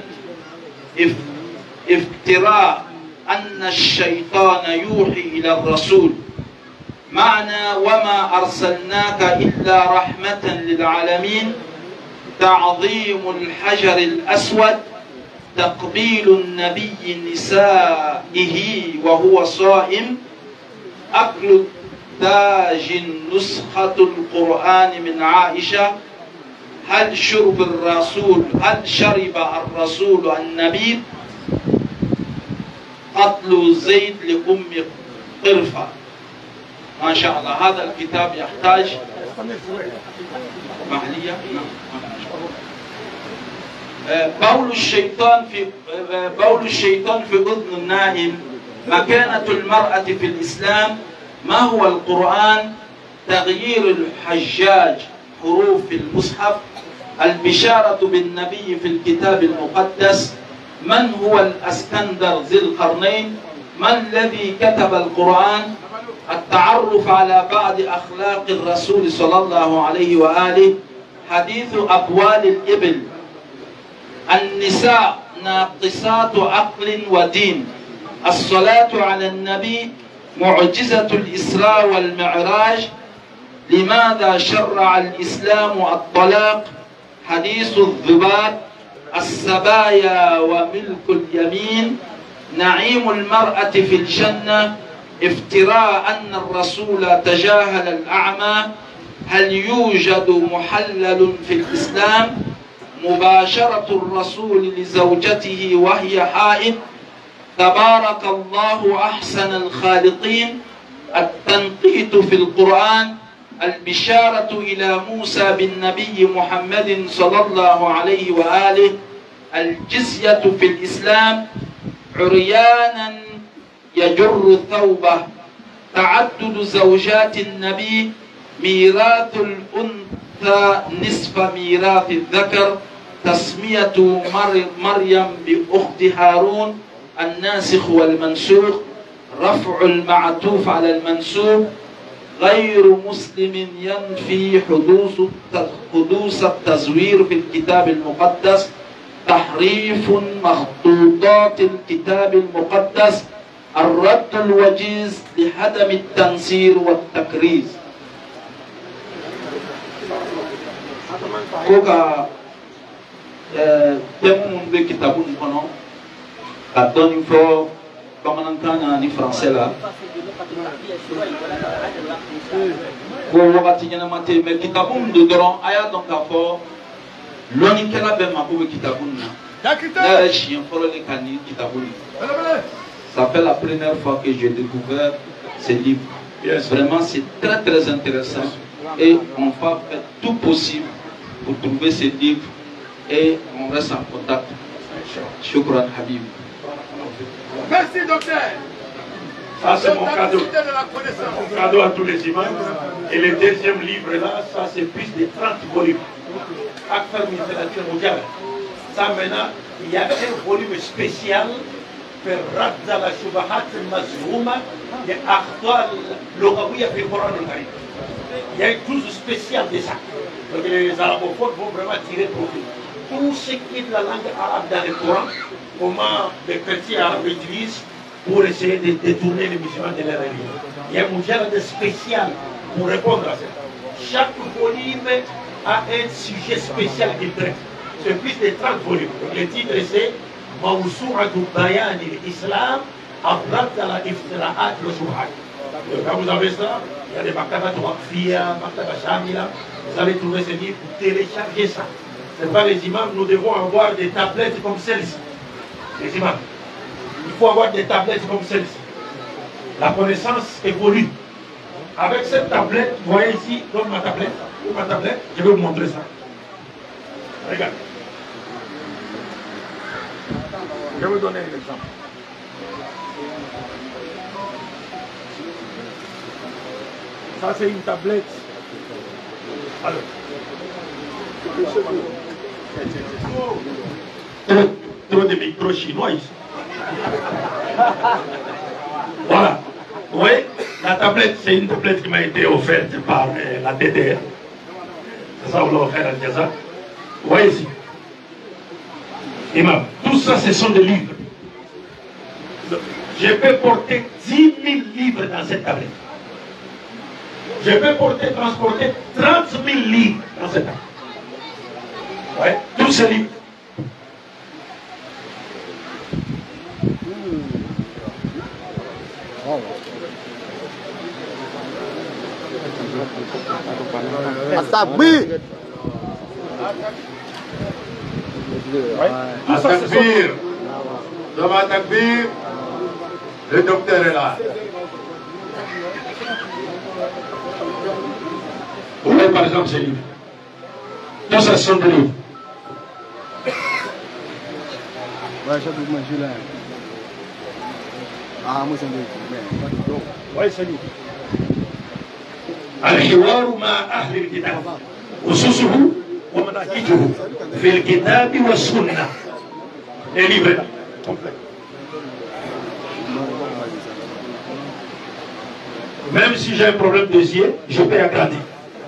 [SPEAKER 10] افتراء أن الشيطان يوحي إلى الرسول. معنى وما أرسلناك إلا رحمة للعالمين. تعظيم الحجر الأسود. تقبيل النبي نسائه وهو صائم. أكل تاج نسخة القرآن من عائشة. هل شرب الرسول هل شرب الرسول النبيذ. قتل زيد لأم قرفة. ما شاء الله هذا الكتاب يحتاج محلية. بول الشيطان في بول الشيطان في أذن النائم. مكانة المرأة في الإسلام. ما هو القرآن. تغيير الحجاج حروف المصحف. البشارة بالنبي في الكتاب المقدس. من هو الأسكندر ذي القرنين. ما الذي كتب القرآن. التعرف على بعض أخلاق الرسول صلى الله عليه وآله. حديث أبوال الإبل. النساء ناقصات عقل ودين. الصلاة على النبي. معجزة الإسراء والمعراج. لماذا شرع الإسلام الطلاق. حديث الذباب. السبايا وملك اليمين. نعيم المرأة في الجنة. افتراء أن الرسول تجاهل الأعمى. هل يوجد محلل في الإسلام. مباشرة الرسول لزوجته وهي حائض. تبارك الله أحسن الخالقين. التنقيط في القرآن. البشارة إلى موسى بالنبي محمد صلى الله عليه وآله. الجزية في الإسلام. عريانا يجر ثوبه. تعدد زوجات النبي. ميراث الأنثى نصف ميراث الذكر. تسمية مريم بأخت هارون. الناسخ والمنسوخ. رفع المعطوف على المنسوب. غير مسلم ينفي حدوث حدوث التزوير في الكتاب المقدس. تحريف مخطوطات الكتاب المقدس. الرد الوجيز لعدم التنصير والتكريس. كوكا تمون بكتابون كنو كاتوني فو كمان كان ني فرنسي لا ko wakati nyana mate me kitabun do doron aya don ka fo loni kala be ma ko kitabun na Là, chien, pour les canines qui t'a voulu. Ça fait la première fois que j'ai découvert ce livre. Yes. Vraiment, c'est très très intéressant. Et on va faire tout possible pour trouver ce livre. Et on reste en contact. Shukran Habib.
[SPEAKER 7] Merci docteur. Ça c'est mon cadeau. Mon cadeau à tous les imams. Et le deuxième livre là, ça c'est plus de trente volumes. Akthar min thalathina mujallad. Ça maintenant, il y a un volume spécial pour Radd al-Shubahat al-Mazhouma de Akhtar al-Lughawiyya fi al-Qur'an al-Karim. Il y a une douze spéciale de ça. Donc les arabophones vont vraiment tirer profit. Tout ce qui est de la langue arabe dans le Coran, comment les chrétiens arabes utilisent pour essayer de détourner les musulmans de leur religion. Il y a un mujallad spécial pour répondre à ça. Chaque volume a un sujet spécial qu'il traite. C'est plus de trente volumes. Donc, le titre c'est Mawsu'atu Bayan al-Islam Afrat ala Iftira'at wa Shubuhat. Quand vous avez ça, il y a des maktabat waqfiyya, maktabat shamila, vous allez trouver ce livre pour télécharger ça. C'est pas les imams, nous devons avoir des tablettes comme celle-ci. Les imams. Il faut avoir des tablettes comme celle-ci. La connaissance évolue. Avec cette tablette, vous voyez ici, donne ma tablette, ou ma tablette, je vais vous montrer ça. Regarde. Je vais vous donner un exemple. Ça, c'est une tablette. Alors. Trop, trop de micros chinois ici. Voilà. Vous voyez, la tablette, c'est une tablette qui m'a été offerte par euh, la D D R. C'est ça, on l'a offert à Gaza. Vous voyez ici. Imam, tout ça, ce sont des livres. Je peux porter dix mille livres dans cette tablette. Je peux porter, transporter trente mille livres dans cette tablette. Ouais, tous ces livres.
[SPEAKER 9] At-Takbir.
[SPEAKER 1] At-Takbir. Devant At-Takbir, le docteur est là.
[SPEAKER 7] Vous voyez par exemple ces livres. Tous ces sont des livres. Ouais, c'est lui. الحوار مع أهل الكتاب أسسه ومناهجه في الكتاب والسنة. Les livres là, complet. Même si j'ai un problème de yeux, je peux agrandir.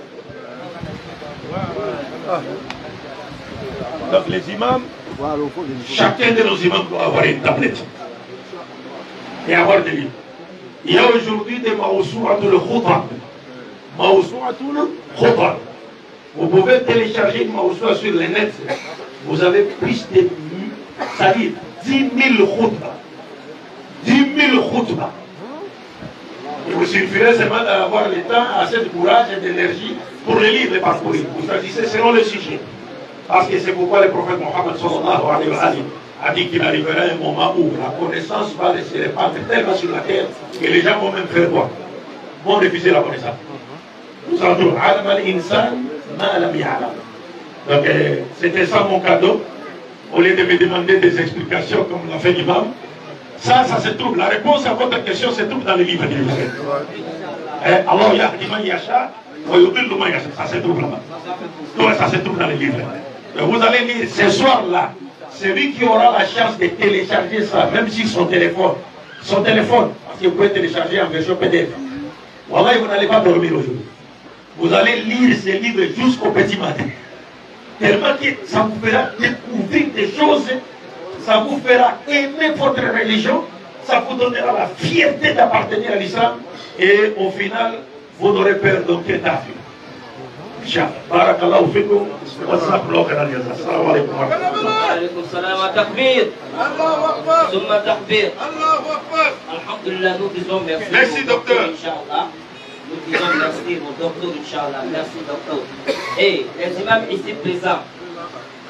[SPEAKER 7] Donc les imams, chacun de nos imams doit avoir une tablette et avoir des livres. Il y a aujourd'hui des Mawsu'atul Khutbah. Mawsu'atul Khutbah. Vous pouvez télécharger une Mawsu'a sur le net. Vous avez plus de, ça dit, dix mille khutbah. dix mille khutbah. Il vous suffirait seulement d'avoir le temps, assez de courage et d'énergie pour les lire et parcourir. Vous choisissez selon le sujet. Parce que c'est pourquoi le prophète Mohammed sallallahu alayhi wa sallam a dit qu'il arriverait un moment où la connaissance va se répandre tellement sur la terre que les gens vont même faire quoi? Vont refuser la connaissance. Nous allons alam al-insan ma lam ya'lam. Donc euh, c'était ça mon cadeau. Au lieu de me demander des explications comme l'a fait l'imam, ça, ça se trouve. La réponse à votre question se trouve dans les livres du Musée. Alors, il y a Iman Yacha, ça se trouve là-bas. Tout ça se trouve dans les livres. Vous allez lire ce soir-là, celui qui aura la chance de télécharger ça, même si son téléphone, son téléphone, parce que vous pouvez télécharger en version P D F. Voilà, vous n'allez pas dormir aujourd'hui. Vous allez lire ces livres jusqu'au petit matin. Tellement que ça vous fera découvrir des choses, ça vous fera aimer votre religion, ça vous donnera la fierté d'appartenir à l'islam, et au final, vous n'aurez peur d'aucun tafil. Inch'Allah. Barakallahu fikum. Wassalamu alaikum. Assalamu alaikum.
[SPEAKER 5] Alaikum salam wa takbir.
[SPEAKER 7] Allahu Akbar.
[SPEAKER 5] Summa takbir.
[SPEAKER 7] Allahu Akbar.
[SPEAKER 5] Alhamdulillah, nous disons merci.
[SPEAKER 7] Merci, docteur.
[SPEAKER 5] Inch'Allah. Nous disons merci au docteur, Inch'Allah. Merci, docteur. Et les imams ici présents,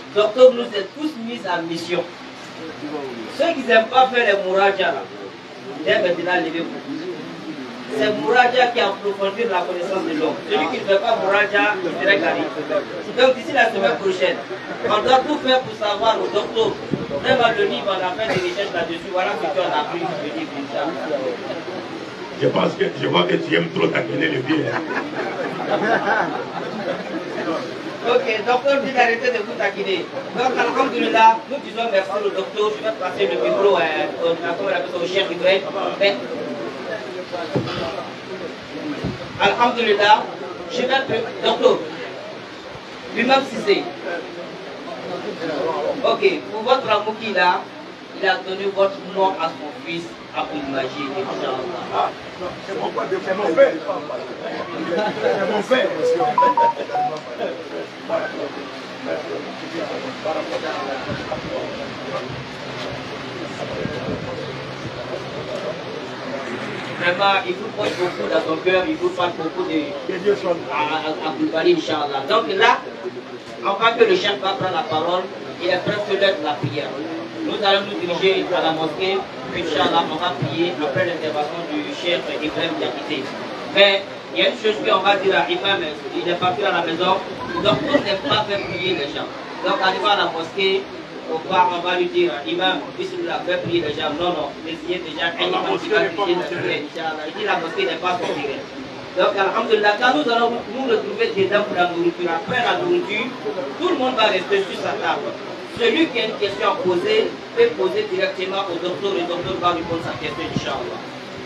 [SPEAKER 5] Docteur nous est tous mis en mission. Ceux qui n'aiment pas faire les mouraja, dès maintenant levez-vous. C'est Mouraja qui approfondit la connaissance de l'homme. Celui qui ne fait pas Mouraja, il serait carré. Donc d'ici la semaine prochaine, on doit tout faire pour savoir au docteur. Même le livre, on a fait des recherches là-dessus. Voilà ce qu'on a appris du livre.
[SPEAKER 7] Je pense que je vois que tu aimes trop taquiner le vieux.
[SPEAKER 5] Ok, docteur dit d'arrêter de vous taquiner. Donc, alhamdulillah, nous disons merci au docteur. Je vais passer le micro au, au chef Ibrahim. Mais, alhamdulillah, je vais, docteur, lui-même Cissé. Ok, pour votre amour qu'il a, il a donné votre nom à son fils, Abdul Majid, Inch'Allah.
[SPEAKER 3] C'est mon père, c'est mon père. C'est mon père.
[SPEAKER 5] Vraiment, il vous pose beaucoup dans son cœur, il vous parle beaucoup de Abdul Bari, Inch'Allah. Donc là, avant que le chef va prendre la parole, il est prêt de l'être la prière. Nous allons nous diriger à la mosquée, puis Inch'Allah, on va prier après l'intervention du chef Ibrahim Diakité. Mais il y a une chose qu'on va dire à Imam, il est parti à la maison, donc on n'aime pas faire prier les gens. Donc arrivant à la mosquée, on va, on va lui dire, Imam, Bismillah, fait prier les gens. Non, non, essayez déjà un imam qui va prier les gens. Il dit la mosquée n'est pas son direct. Donc, alhamdulillah, quand nous allons nous retrouver dedans pour la nourriture, après la nourriture, tout le monde va rester sur sa table. Celui qui a une question à poser peut poser directement au docteur et le docteur va répondre sa question, Inch'Allah.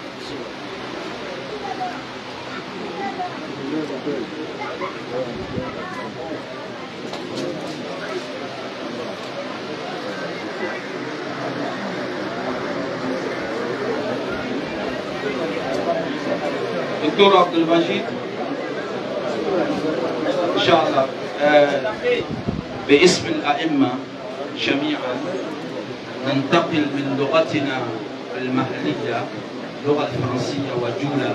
[SPEAKER 10] دكتور عبد المجيد ان شاء الله باسم الائمه جميعا ننتقل من لغتنا المحليه اللغه الفرنسيه وجوله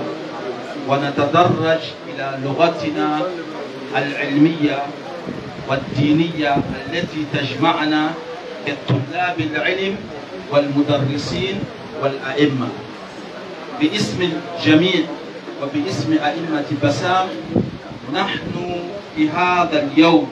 [SPEAKER 10] ونتدرج الى لغتنا العلميه والدينيه التي تجمعنا كطلاب العلم والمدرسين والائمه. باسم الجميع وباسم أئمة بسام نحن في هذا اليوم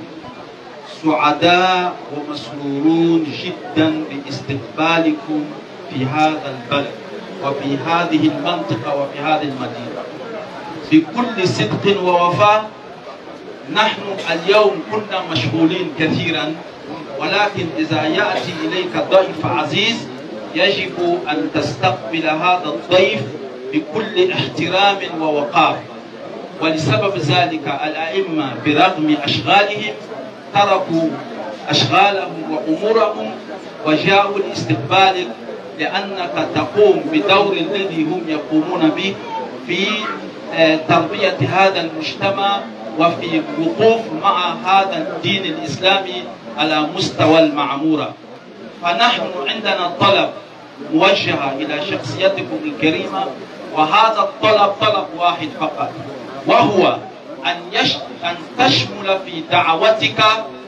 [SPEAKER 10] سعداء ومسرورون جدا باستقبالكم في هذا البلد وفي هذه المنطقة وفي هذه المدينة. بكل صدق ووفاء نحن اليوم كنا مشغولين كثيرا، ولكن إذا يأتي إليك ضيف عزيز يجب أن تستقبل هذا الضيف بكل احترام ووقار. ولسبب ذلك الأئمة برغم أشغالهم تركوا أشغالهم وأمورهم وجاءوا لاستقبالك، لأنك تقوم بدور الذي هم يقومون به في تربية هذا المجتمع وفي الوقوف مع هذا الدين الإسلامي على مستوى المعمورة. فنحن عندنا طلب موجه إلى شخصيتكم الكريمة، وهذا الطلب طلب واحد فقط، وهو أن, يش... أن تشمل في دعوتك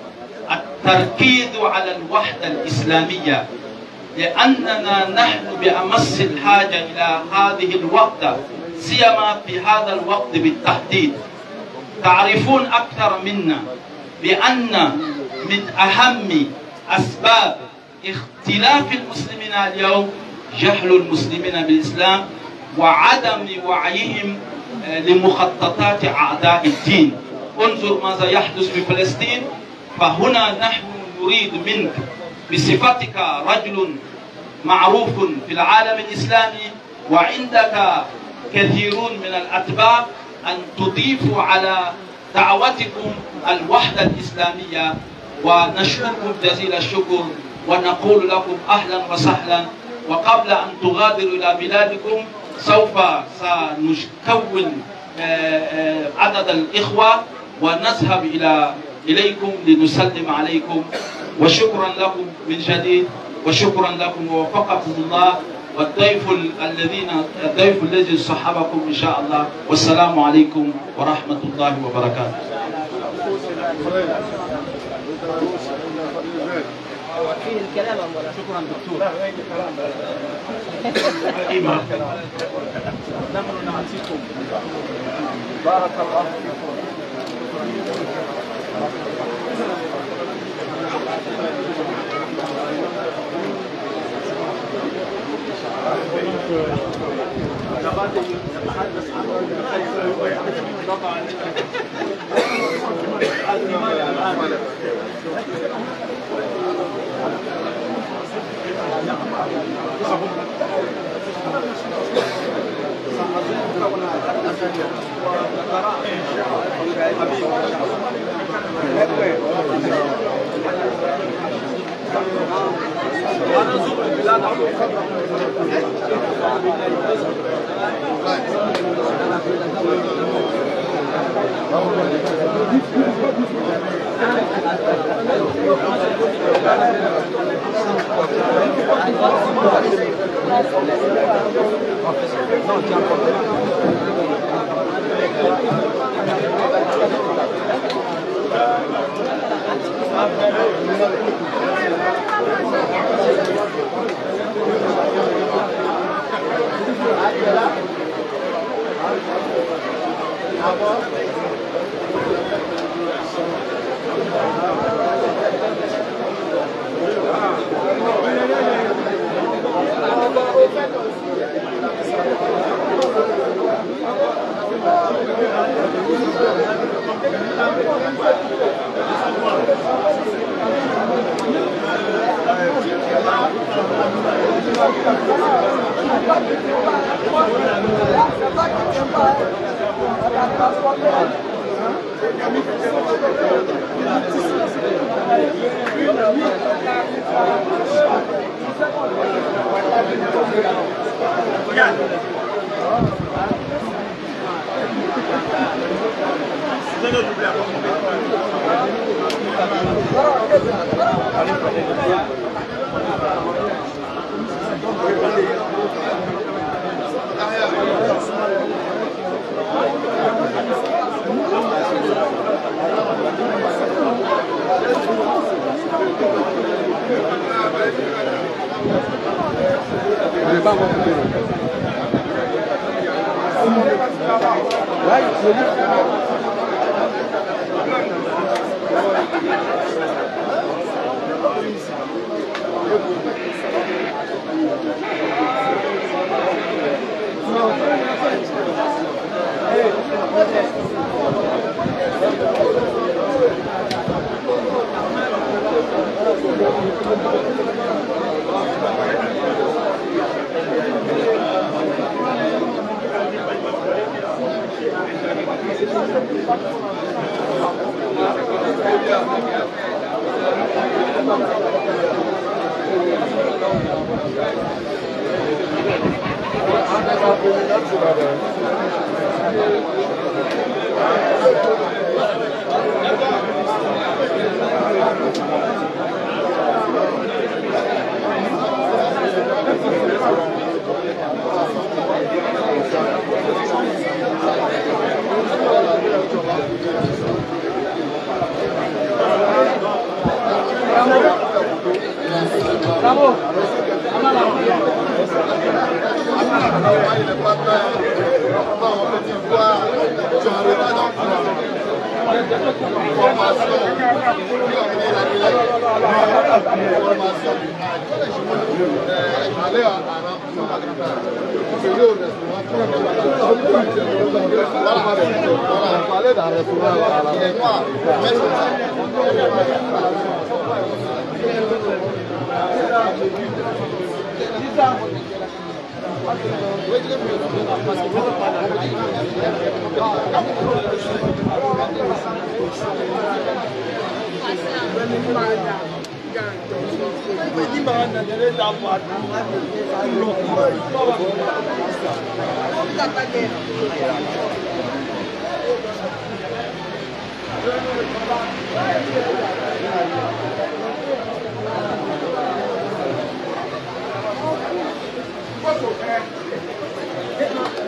[SPEAKER 10] التركيز على الوحدة الإسلامية، لأننا نحن بأمس الحاجة إلى هذه الوحدة، سيما في هذا الوقت بالتحديد. تعرفون أكثر منا بأن من أهم أسباب اختلاف المسلمين اليوم جهل المسلمين بالإسلام وعدم وعيهم لمخططات أعداء الدين. انظر ماذا يحدث في فلسطين. فهنا نحن نريد منك بصفتك رجل معروف في العالم الإسلامي وعندك كثيرون من الأتباع أن تضيفوا على دعوتكم الوحدة الإسلامية، ونشكركم جزيل الشكر ونقول لكم أهلا وسهلا. وقبل أن تغادروا إلى بلادكم سوف سنكون عدد الإخوة ونذهب إلى إليكم لنسلم عليكم. وشكرا لكم من جديد، وشكرا لكم ووفقكم الله والضيف الذين الضيف الذي صحبكم إن شاء الله. والسلام عليكم ورحمة الله وبركاته.
[SPEAKER 5] فيه الكلام ولا شكرا دكتور. نحن نعطيكم بارك الله فيكم. نتحدث عنه طبعا وانا زور البلاد عمرو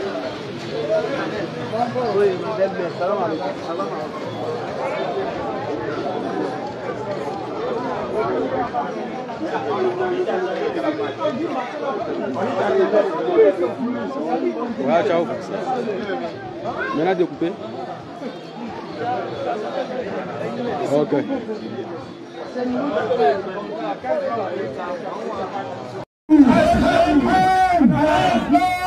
[SPEAKER 9] السلام عليكم.
[SPEAKER 11] Ouais, ciao. Maintenant découpé. Ok.